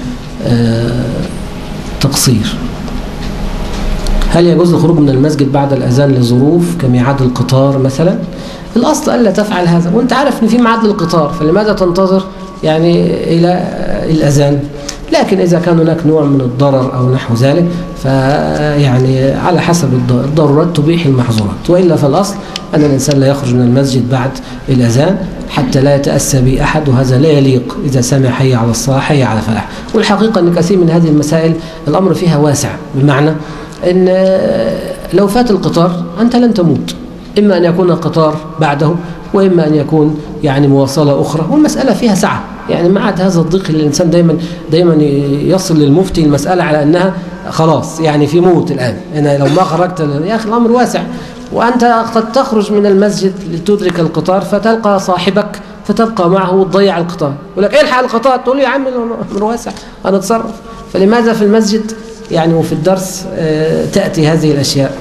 [SPEAKER 2] تقصير. هل يجوز الخروج من المسجد بعد الأذان لظروف كميعاد القطار مثلا؟ الأصل ألا تفعل هذا، وأنت عارف أن في ميعاد للقطار، فلماذا تنتظر يعني إلى الأذان؟ لكن إذا كان هناك نوع من الضرر أو نحو ذلك فيعني على حسب الضرورات تبيح المحظورات، وإلا فالأصل أن الإنسان لا يخرج من المسجد بعد الأذان حتى لا يتأسى به أحد، وهذا لا يليق إذا سمع حي على الصلاة حي على الفلاح. والحقيقة أن كثير من هذه المسائل الأمر فيها واسع، بمعنى أن لو فات القطار أنت لن تموت، إما أن يكون القطار بعده وإما أن يكون يعني مواصلة أخرى، والمسألة فيها سعة. يعني ما عاد هذا الضيق اللي الإنسان دايما يصل للمفتي المسألة على أنها خلاص يعني في موت الآن، أنا لو ما خرجت يا أخي الأمر واسع. وأنت قد تخرج من المسجد لتدرك القطار فتلقى صاحبك فتبقى معه وتضيع القطار، يقول لك الحق القطار، تقول له يا عم الأمر واسع أنا أتصرف. فلماذا في المسجد يعني وفي الدرس تأتي هذه الأشياء؟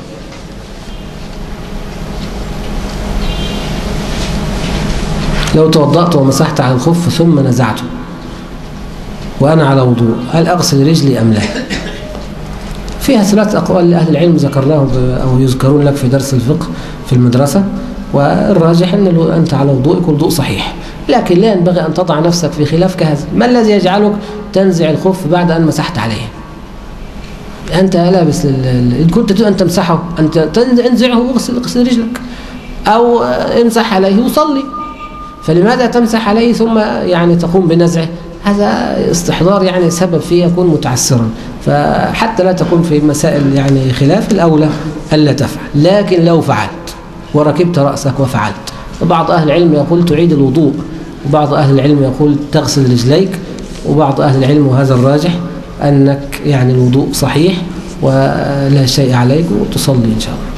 [SPEAKER 2] لو توضأت ومسحت على الخف ثم نزعته وأنا على وضوء هل أغسل رجلي أم لا؟ فيها 3 أقوال لأهل العلم ذكرناه أو يذكرون لك في درس الفقه في المدرسة، والراجح أن أنت على وضوءك وضوء صحيح، لكن لا ينبغي أن تضع نفسك في خلاف كهذا. ما الذي يجعلك تنزع الخف بعد أن مسحت عليه؟ أنت لابس إن كنت تريد أن تمسحه أنت انزعه واغسل رجلك، أو امسح عليه وصلي، فلماذا تمسح عليه ثم يعني تقوم بنزعه؟ هذا استحضار يعني سبب فيه يكون متعسرا، فحتى لا تكون في مسائل يعني خلاف الأولى ألا تفعل. لكن لو فعلت وركبت رأسك وفعلت، وبعض أهل العلم يقول تعيد الوضوء، وبعض أهل العلم يقول تغسل رجليك، وبعض أهل العلم وهذا الراجح أنك يعني الوضوء صحيح ولا شيء عليك وتصلي إن شاء الله.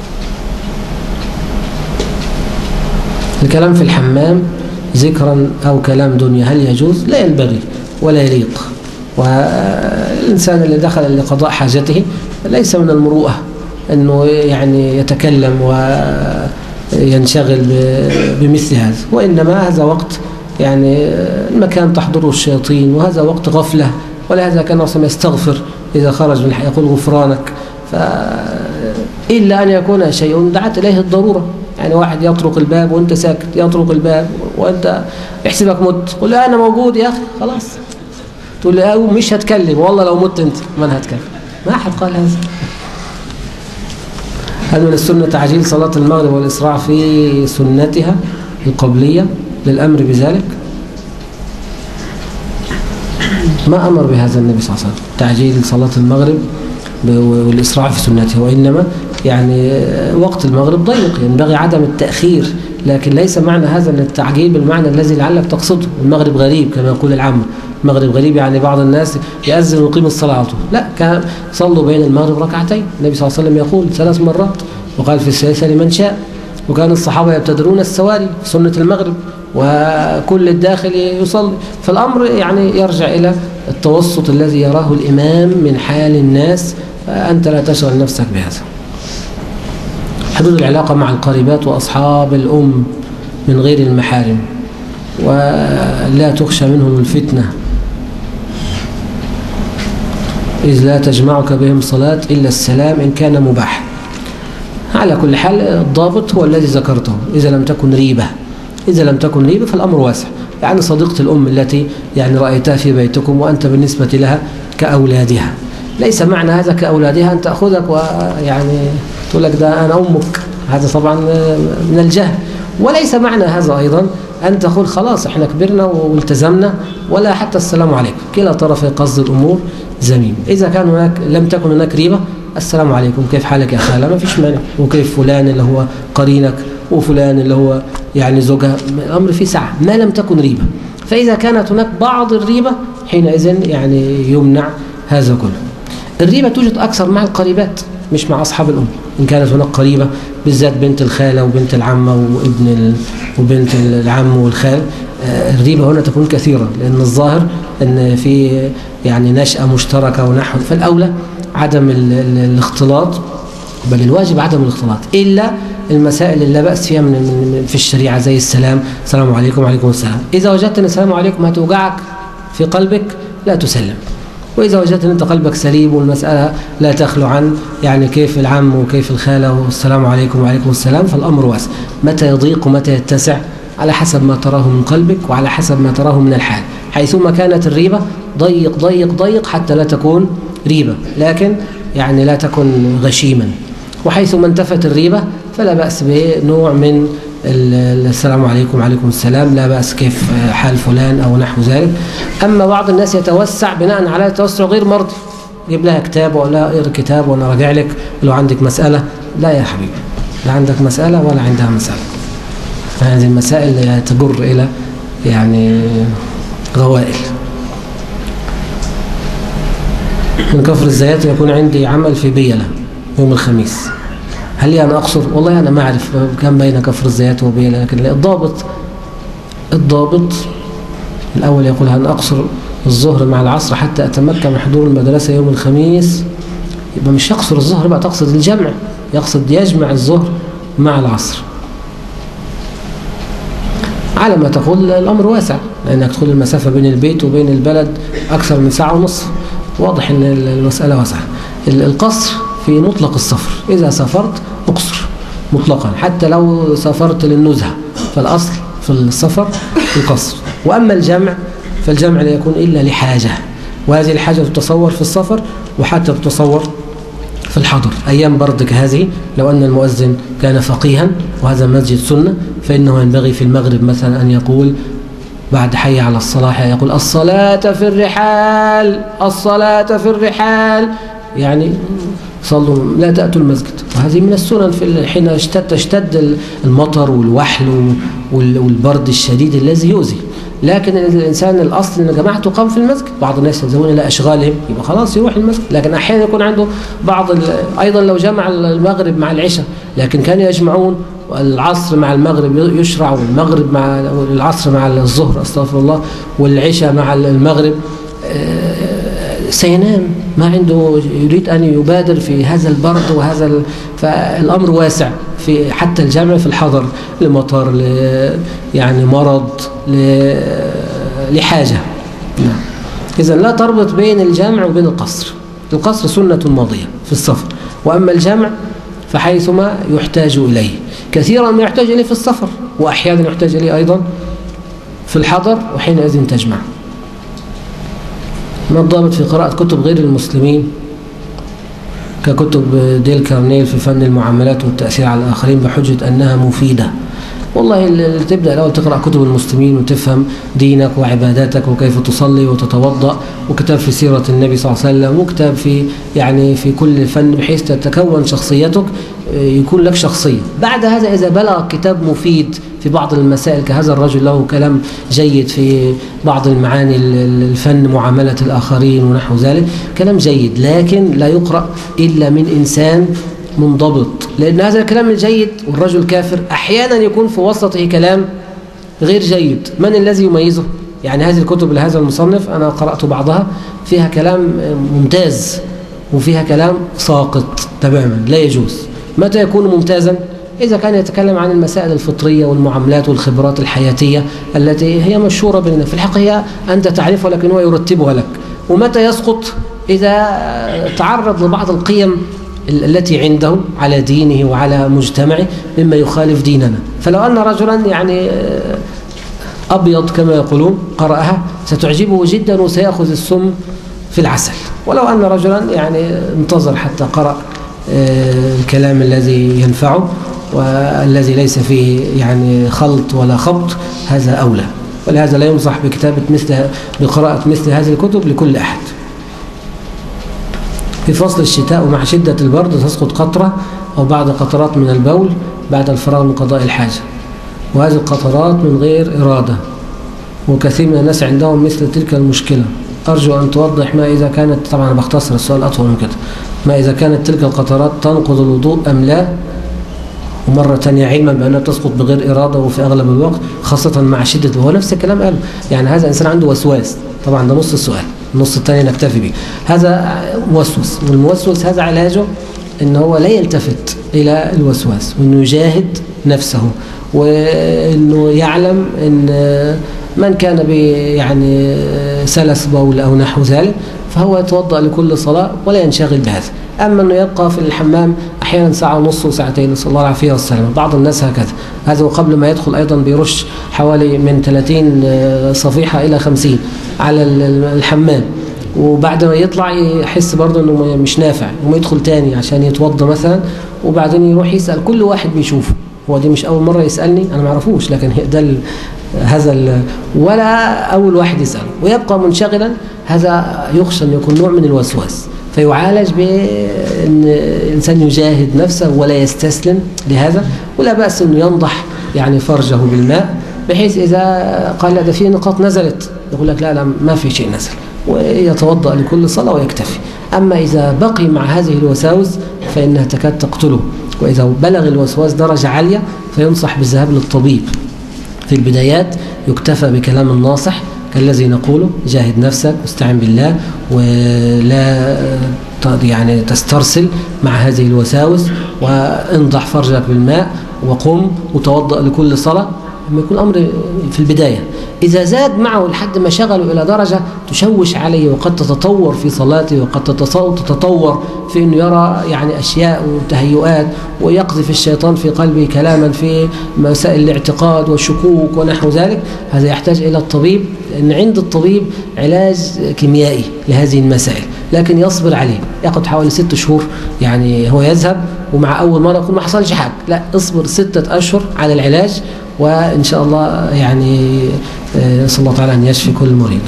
[SPEAKER 2] الكلام في الحمام ذكرا أو كلام دنيا هل يجوز؟ لا ينبغي ولا يليق. والإنسان اللي دخل لقضاء حاجته ليس من المروءة أنه يعني يتكلم وينشغل بمثل هذا، وإنما هذا وقت يعني المكان تحضره الشياطين، وهذا وقت غفلة، ولهذا كان الرسول يستغفر إذا خرج من يقول غفرانك، إلا أن يكون شيء دعت إليه الضرورة. يعني واحد يطرق الباب وانت ساكت، يطرق الباب وانت يحسبك مت، قل له انا موجود يا اخي خلاص، تقول له مش هتكلم، والله لو مت انت من هتكلم، ما احد قال هذا. هل من السنة تعجيل صلاة المغرب والإسراع في سنتها القبلية للأمر بذلك؟ ما أمر بهذا النبي صلى الله عليه وسلم تعجيل صلاة المغرب والإسراع في سنتها، وإنما يعني وقت المغرب ضيق ينبغي عدم التأخير، لكن ليس معنى هذا أن التعجيل بالمعنى الذي لعلك تقصده. المغرب غريب كما يقول العامة، المغرب غريب يعني بعض الناس يأذن ويقيم الصلاة، لا، كان صلوا بين المغرب ركعتين، النبي صلى الله عليه وسلم يقول 3 مرات، وقال في الثالثة لمن شاء. وكان الصحابة يبتدرون السواري في سنة المغرب، وكل الداخل يصلي. فالأمر يعني يرجع إلى التوسط الذي يراه الإمام من حال الناس، أنت لا تشغل نفسك بهذا. حدود العلاقة مع القريبات وأصحاب الأم من غير المحارم، ولا تخشى منهم الفتنة، إذ لا تجمعك بهم صلاة إلا السلام إن كان مباح. على كل حال الضابط هو الذي ذكرته، إذا لم تكن ريبة. إذا لم تكن ريبة فالأمر واسع. يعني صديقة الأم التي يعني رأيتها في بيتكم وأنت بالنسبة لها كأولادها، ليس معنى هذا كأولادها أن تأخذك ويعني تقول لك ده أنا أمك، هذا طبعا من الجهل. وليس معنى هذا أيضا أن تقول خلاص إحنا كبرنا والتزمنا ولا حتى السلام عليكم. كلا طرفي قصد الأمور زميم. إذا كان هناك لم تكن هناك ريبة، السلام عليكم، كيف حالك يا خالة، ما فيش مانع، وكيف فلان اللي هو قرينك وفلان اللي هو يعني زوجها، الأمر فيه سعة ما لم تكن ريبة. فإذا كانت هناك بعض الريبة حينئذ يعني يمنع هذا كله. الريبة توجد أكثر مع القريبات مش مع أصحاب الأم. إن كانت هناك قريبة بالذات بنت الخالة وبنت العمة وبنت العم والخال، الريبة هنا تكون كثيرة، لأن الظاهر أن في يعني نشأة مشتركة ونحو، فالأولى عدم الاختلاط، بل الواجب عدم الاختلاط إلا المسائل اللي لا بأس فيها في الشريعة زي السلام، السلام عليكم وعليكم السلام. إذا وجدت أن السلام عليكم هتوجعك في قلبك لا تسلم، وإذا وجدت أن أنت قلبك سليم والمسألة لا تخلو عن يعني كيف العم وكيف الخالة والسلام عليكم وعليكم السلام، فالأمر واسع. متى يضيق ومتى يتسع على حسب ما تراه من قلبك وعلى حسب ما تراه من الحال. حيثما كانت الريبة ضيق ضيق ضيق حتى لا تكون ريبة، لكن يعني لا تكن غشيما. وحيثما انتفت الريبة فلا بأس بنوع من السلام عليكم وعليكم السلام، لا بأس كيف حال فلان أو نحو ذلك. أما بعض الناس يتوسع بناء على توسع غير مرضي، يجيب لها كتاب ولا اقرا كتاب وأنا راجع لك لو عندك مسألة. لا يا حبيبي، لا عندك مسألة ولا عندها مسألة. هذه المسائل تجر إلى يعني غوائل. من كفر الزيات يكون عندي عمل في بيلة يوم الخميس، هل لي أنا أقصر؟ والله أنا ما أعرف كم بين كفر الزيات وبيلة، لكن الضابط الأول يقول هل أقصر الظهر مع العصر حتى أتمكن من حضور المدرسة يوم الخميس، يبقى مش يقصر الظهر بقى، تقصد الجمع، يقصد يجمع الظهر مع العصر. على ما تقول الأمر واسع، لأنك تدخل المسافة بين البيت وبين البلد أكثر من ساعة ونصف، واضح أن المسألة واسعة. القصر في مطلق السفر، إذا سافرت اقصر مطلقا حتى لو سافرت للنزهة، فالأصل في السفر القصر. وأما الجمع فالجمع لا يكون إلا لحاجة، وهذه الحاجة تتصور في السفر وحتى تتصور في الحضر. أيام بردك هذه لو أن المؤذن كان فقيها وهذا مسجد سنة، فإنه ينبغي في المغرب مثلا أن يقول بعد حي على الصلاة يقول الصلاة في الرحال، الصلاة في الرحال، يعني صلوا لا تأتوا المسجد. وهذه من السنن في حين تشتد المطر والوحل والبرد الشديد الذي يؤذي. لكن الإنسان الأصل أن جماعة تقام في المسجد، بعض الناس يذهبون إلى أشغالهم يبقى خلاص يروح المسجد. لكن أحيانا يكون عنده بعض أيضا لو جمع المغرب مع العشاء، لكن كانوا يجمعون العصر مع المغرب يشرع، والمغرب مع العصر مع الظهر استغفر الله، والعشاء مع المغرب، سينام ما عنده يريد أن يبادر في هذا البرد وهذا فالأمر واسع في حتى الجمع في الحضر لمطر يعني مرض لحاجة. إذا لا تربط بين الجمع وبين القصر. القصر سنة ماضية في السفر، وأما الجمع فحيثما يحتاج إليه. كثيرا ما يحتاج إليه في السفر، وأحيانا يحتاج إليه أيضا في الحضر، وحينئذ تجمع. ما الضابط في قراءة كتب غير المسلمين ككتب ديل كارنيل في فن المعاملات والتأثير على الآخرين بحجة أنها مفيدة؟ والله تبدأ الأول تقرأ كتب المسلمين وتفهم دينك وعباداتك وكيف تصلي وتتوضأ، وكتاب في سيرة النبي صلى الله عليه وسلم، وكتاب في يعني في كل فن بحيث تتكون شخصيتك، يكون لك شخصية. بعد هذا إذا بلغ كتاب مفيد في بعض المسائل كهذا الرجل له كلام جيد في بعض المعاني الفن معاملة الآخرين ونحو ذلك، كلام جيد، لكن لا يقرأ إلا من إنسان منضبط، لأن هذا الكلام الجيد والرجل كافر أحيانا يكون في وسطه كلام غير جيد، من الذي يميزه؟ يعني هذه الكتب لهذا المصنف أنا قرأت بعضها فيها كلام ممتاز وفيها كلام ساقط تماما لا يجوز. متى يكون ممتازا؟ إذا كان يتكلم عن المسائل الفطرية والمعاملات والخبرات الحياتية التي هي مشهورة بيننا، في الحقيقة هي أنت تعرفها لكن هو يرتبها لك. ومتى يسقط؟ إذا تعرض لبعض القيم التي عنده على دينه وعلى مجتمعه مما يخالف ديننا. فلو أن رجلا يعني أبيض كما يقولون قرأها ستعجبه جدا وسيأخذ السم في العسل، ولو أن رجلا يعني انتظر حتى قرأ الكلام الذي ينفعه والذي ليس فيه يعني خلط ولا خبط هذا أولى. ولهذا لا ينصح بقراءة مثل هذه الكتب لكل أحد. في فصل الشتاء ومع شدة البرد تسقط قطرة أو بعض قطرات من البول بعد الفراغ من قضاء الحاجة، وهذه القطرات من غير إرادة، وكثير من الناس عندهم مثل تلك المشكلة. أرجو أن توضح ما إذا كانت، طبعا بختصر السؤال أطول من كده، ما إذا كانت تلك القطرات تنقض الوضوء أم لا، ومرة تانية علما بأنها تسقط بغير إرادة وفي أغلب الوقت خاصة مع شدة. وهو نفس الكلام قال يعني هذا إنسان عنده وسواس، طبعا ده نص السؤال، النص الثاني نكتفي به. هذا موسوس، والموسوس هذا علاجه إن هو لا يلتفت إلى الوسواس، وإنه يجاهد نفسه، وإنه يعلم إن من كان يعني سلس بول أو نحو ذلك فهو يتوضأ لكل صلاة ولا ينشغل بهذا. أما أنه يبقى في الحمام أحيانا ساعة ونص وساعتين، نسأل الله العافية والسلامة، بعض الناس هكذا. هذا وقبل ما يدخل أيضا بيرش حوالي من 30 صفيحة إلى 50 على الحمام، وبعد ما يطلع يحس برضه أنه مش نافع وما يدخل تاني عشان يتوضأ مثلا، وبعدين يروح يسأل كل واحد بيشوفه. هو دي مش أول مرة يسألني، أنا ما أعرفوش، لكن ده ولا أول واحد يسأله ويبقى منشغلا. هذا يخشى أن يكون نوع من الوسواس، فيعالج بأن الإنسان يجاهد نفسه ولا يستسلم لهذا. ولا بأس أنه ينضح يعني فرجه بالماء، بحيث إذا قال لا ده في نقاط نزلت يقول لك لا ما في شيء نزل، ويتوضأ لكل صلاة ويكتفي. أما إذا بقي مع هذه الوساوس فإنها تكاد تقتله، وإذا بلغ الوسواس درجة عالية فينصح بالذهاب للطبيب. في البدايات يكتفى بكلام الناصح كالذي نقوله: جاهد نفسك واستعن بالله ولا يعني تسترسل مع هذه الوساوس، وانضح فرجك بالماء وقم وتوضأ لكل صلاة. لما يكون الأمر في البداية، إذا زاد معه لحد ما شغله إلى درجة تشوش عليه وقد تتطور في صلاته وقد تتطور في أنه يرى يعني أشياء وتهيؤات ويقذف الشيطان في قلبه كلاما في مسائل الاعتقاد والشكوك ونحو ذلك، هذا يحتاج إلى الطبيب، لأن عند الطبيب علاج كيميائي لهذه المسائل، لكن يصبر عليه، يأخذ حوالي 6 شهور. يعني هو يذهب ومع أول مرة يقول ما حصلش حاجة، لا، اصبر 6 أشهر على العلاج، وإن شاء الله يعني نسأل الله تعالى أن يشفي كل مريض.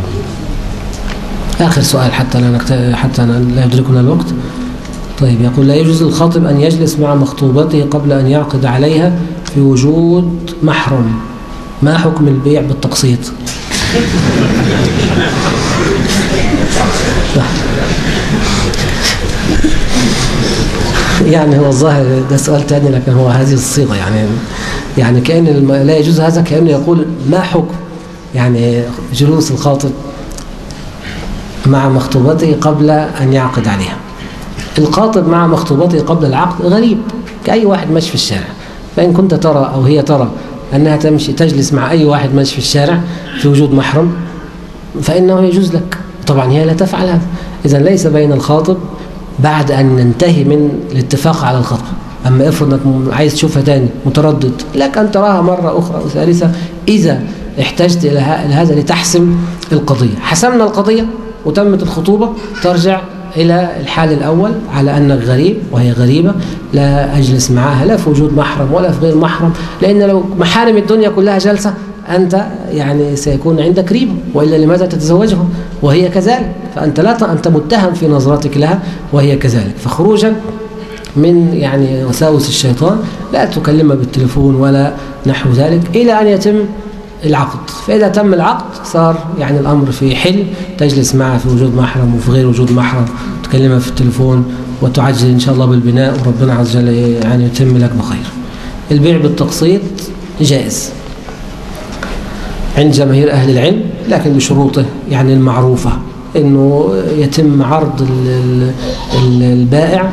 [SPEAKER 2] آخر سؤال حتى لا يدركنا الوقت. طيب، يقول: لا يجوز للخاطب أن يجلس مع مخطوبته قبل أن يعقد عليها في وجود محرم، ما حكم البيع بالتقسيط؟ يعني هو الظاهر ده سؤال تاني، لكن هو هذه الصيغة يعني كأن لا يجوز هذا، كأنه يقول ما حكم يعني جلوس الخاطب مع مخطوبته قبل أن يعقد عليها. الخاطب مع مخطوبته قبل العقد غريب كأي واحد ماشي في الشارع، فإن كنت ترى أو هي ترى أنها تجلس مع أي واحد ماشي في الشارع في وجود محرم فإنه يجوز لك. طبعا هي لا تفعل هذا. إذن ليس بين الخاطب بعد أن ننتهي من الاتفاق على الخطبة. أما افرض أنك عايز تشوفها تاني متردد، لك أن تراها مرة أخرى أو ثالثة إذا احتجت إلى هذا لتحسم القضية. حسمنا القضية وتمت الخطوبة، ترجع إلى الحال الأول على أنك غريب وهي غريبة، لا أجلس معها لا في وجود محرم ولا في غير محرم، لأن لو محارم الدنيا كلها جلسة أنت يعني سيكون عندك ريبة، وإلا لماذا تتزوجها وهي كذلك؟ فأنت أنت متهم في نظرتك لها وهي كذلك. فخروجا من يعني وساوس الشيطان لا تكلمها بالتليفون ولا نحو ذلك إلى أن يتم العقد. فإذا تم العقد صار يعني الأمر في حل، تجلس معها في وجود محرم وفي غير وجود محرم، تكلمها في التليفون وتعجل إن شاء الله بالبناء، وربنا عز وجل يعني يتم لك بخير. البيع بالتقسيط جائز، عند جماهير أهل العلم، لكن بشروطه يعني المعروفة، إنه يتم عرض البائع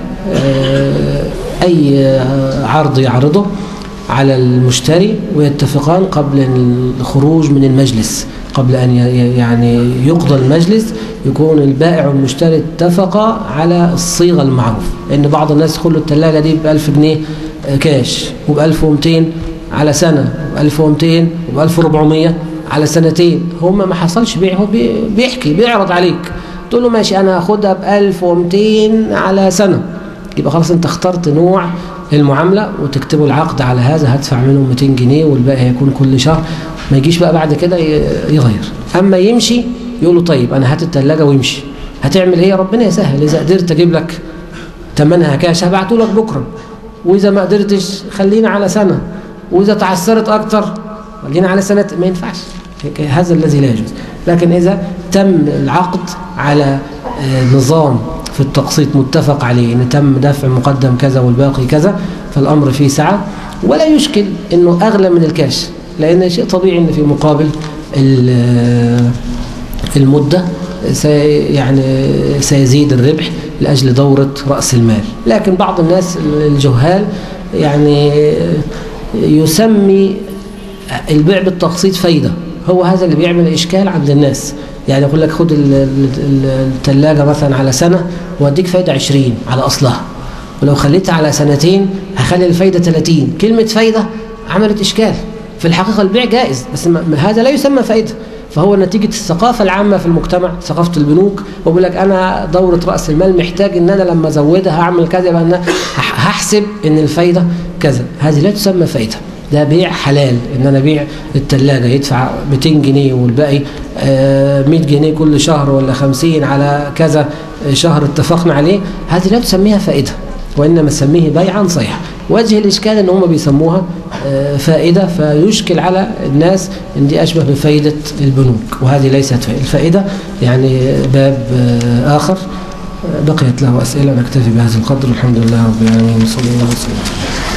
[SPEAKER 2] أي عرض يعرضه على المشتري، ويتفقان قبل الخروج من المجلس، قبل أن يعني يقضى المجلس، يكون البائع والمشتري اتفقا على الصيغة المعروفة. لأن بعض الناس يقول له الثلاجة دي ب1000 جنيه كاش، وب1200 على سنة، وب1200 وب1400 على سنتين. هم ما حصلش بيع، هو بيحكي بيعرض عليك، تقول له ماشي أنا هاخدها ب1200 على سنة، يبقى خلاص أنت اخترت نوع المعاملة وتكتبوا العقد على هذا، هدفع منهم 200 جنيه والباقي هيكون كل شهر. ما يجيش بقى بعد كده يغير. أما يمشي يقول له طيب أنا هات الثلاجة ويمشي، هتعمل إيه؟ ربنا يسهل، إذا قدرت أجيب لك تمنها كاش هبعته لك بكرة، وإذا ما قدرتش خلينا على سنة، وإذا تعثرت أكتر خلينا على سنة. ما ينفعش، هذا الذي لا يجوز. لكن إذا تم العقد على نظام في التقسيط متفق عليه، إن تم دفع مقدم كذا والباقي كذا، فالأمر فيه سعة، ولا يشكل إنه أغلى من الكاش، لأن شيء طبيعي إن في مقابل المدة يعني سيزيد الربح لأجل دورة رأس المال. لكن بعض الناس الجهال يعني يسمي البيع بالتقسيط فايدة، هو هذا اللي بيعمل إشكال عند الناس. يعني يقول لك خد الثلاجة مثلا على سنة واديك فايدة 20 على أصلها، ولو خليتها على سنتين هخلي الفايدة 30. كلمة فايدة عملت إشكال. في الحقيقة البيع جائز، بس هذا لا يسمى فايدة، فهو نتيجة الثقافة العامة في المجتمع، ثقافة البنوك. وبقول لك أنا دورة رأس المال محتاج إن أنا لما أزودها هعمل كذا، يبقى أنا هحسب إن الفايدة كذا. هذه لا تسمى فايدة، ده بيع حلال. إن أنا بيع الثلاجة يدفع 200 جنيه والباقي 100 جنيه كل شهر، ولا 50 على كذا شهر اتفقنا عليه، هذه لا تسميها فائدة، وإنما تسميه بيعا صحيح. وجه الإشكال إن هم بيسموها فائدة، فيشكل على الناس إن دي أشبه بفائدة البنوك، وهذه ليست فائدة. الفائدة يعني باب آخر. بقيت له أسئلة، نكتفي بهذا القدر. الحمد لله رب العالمين، صلى الله عليه وسلم.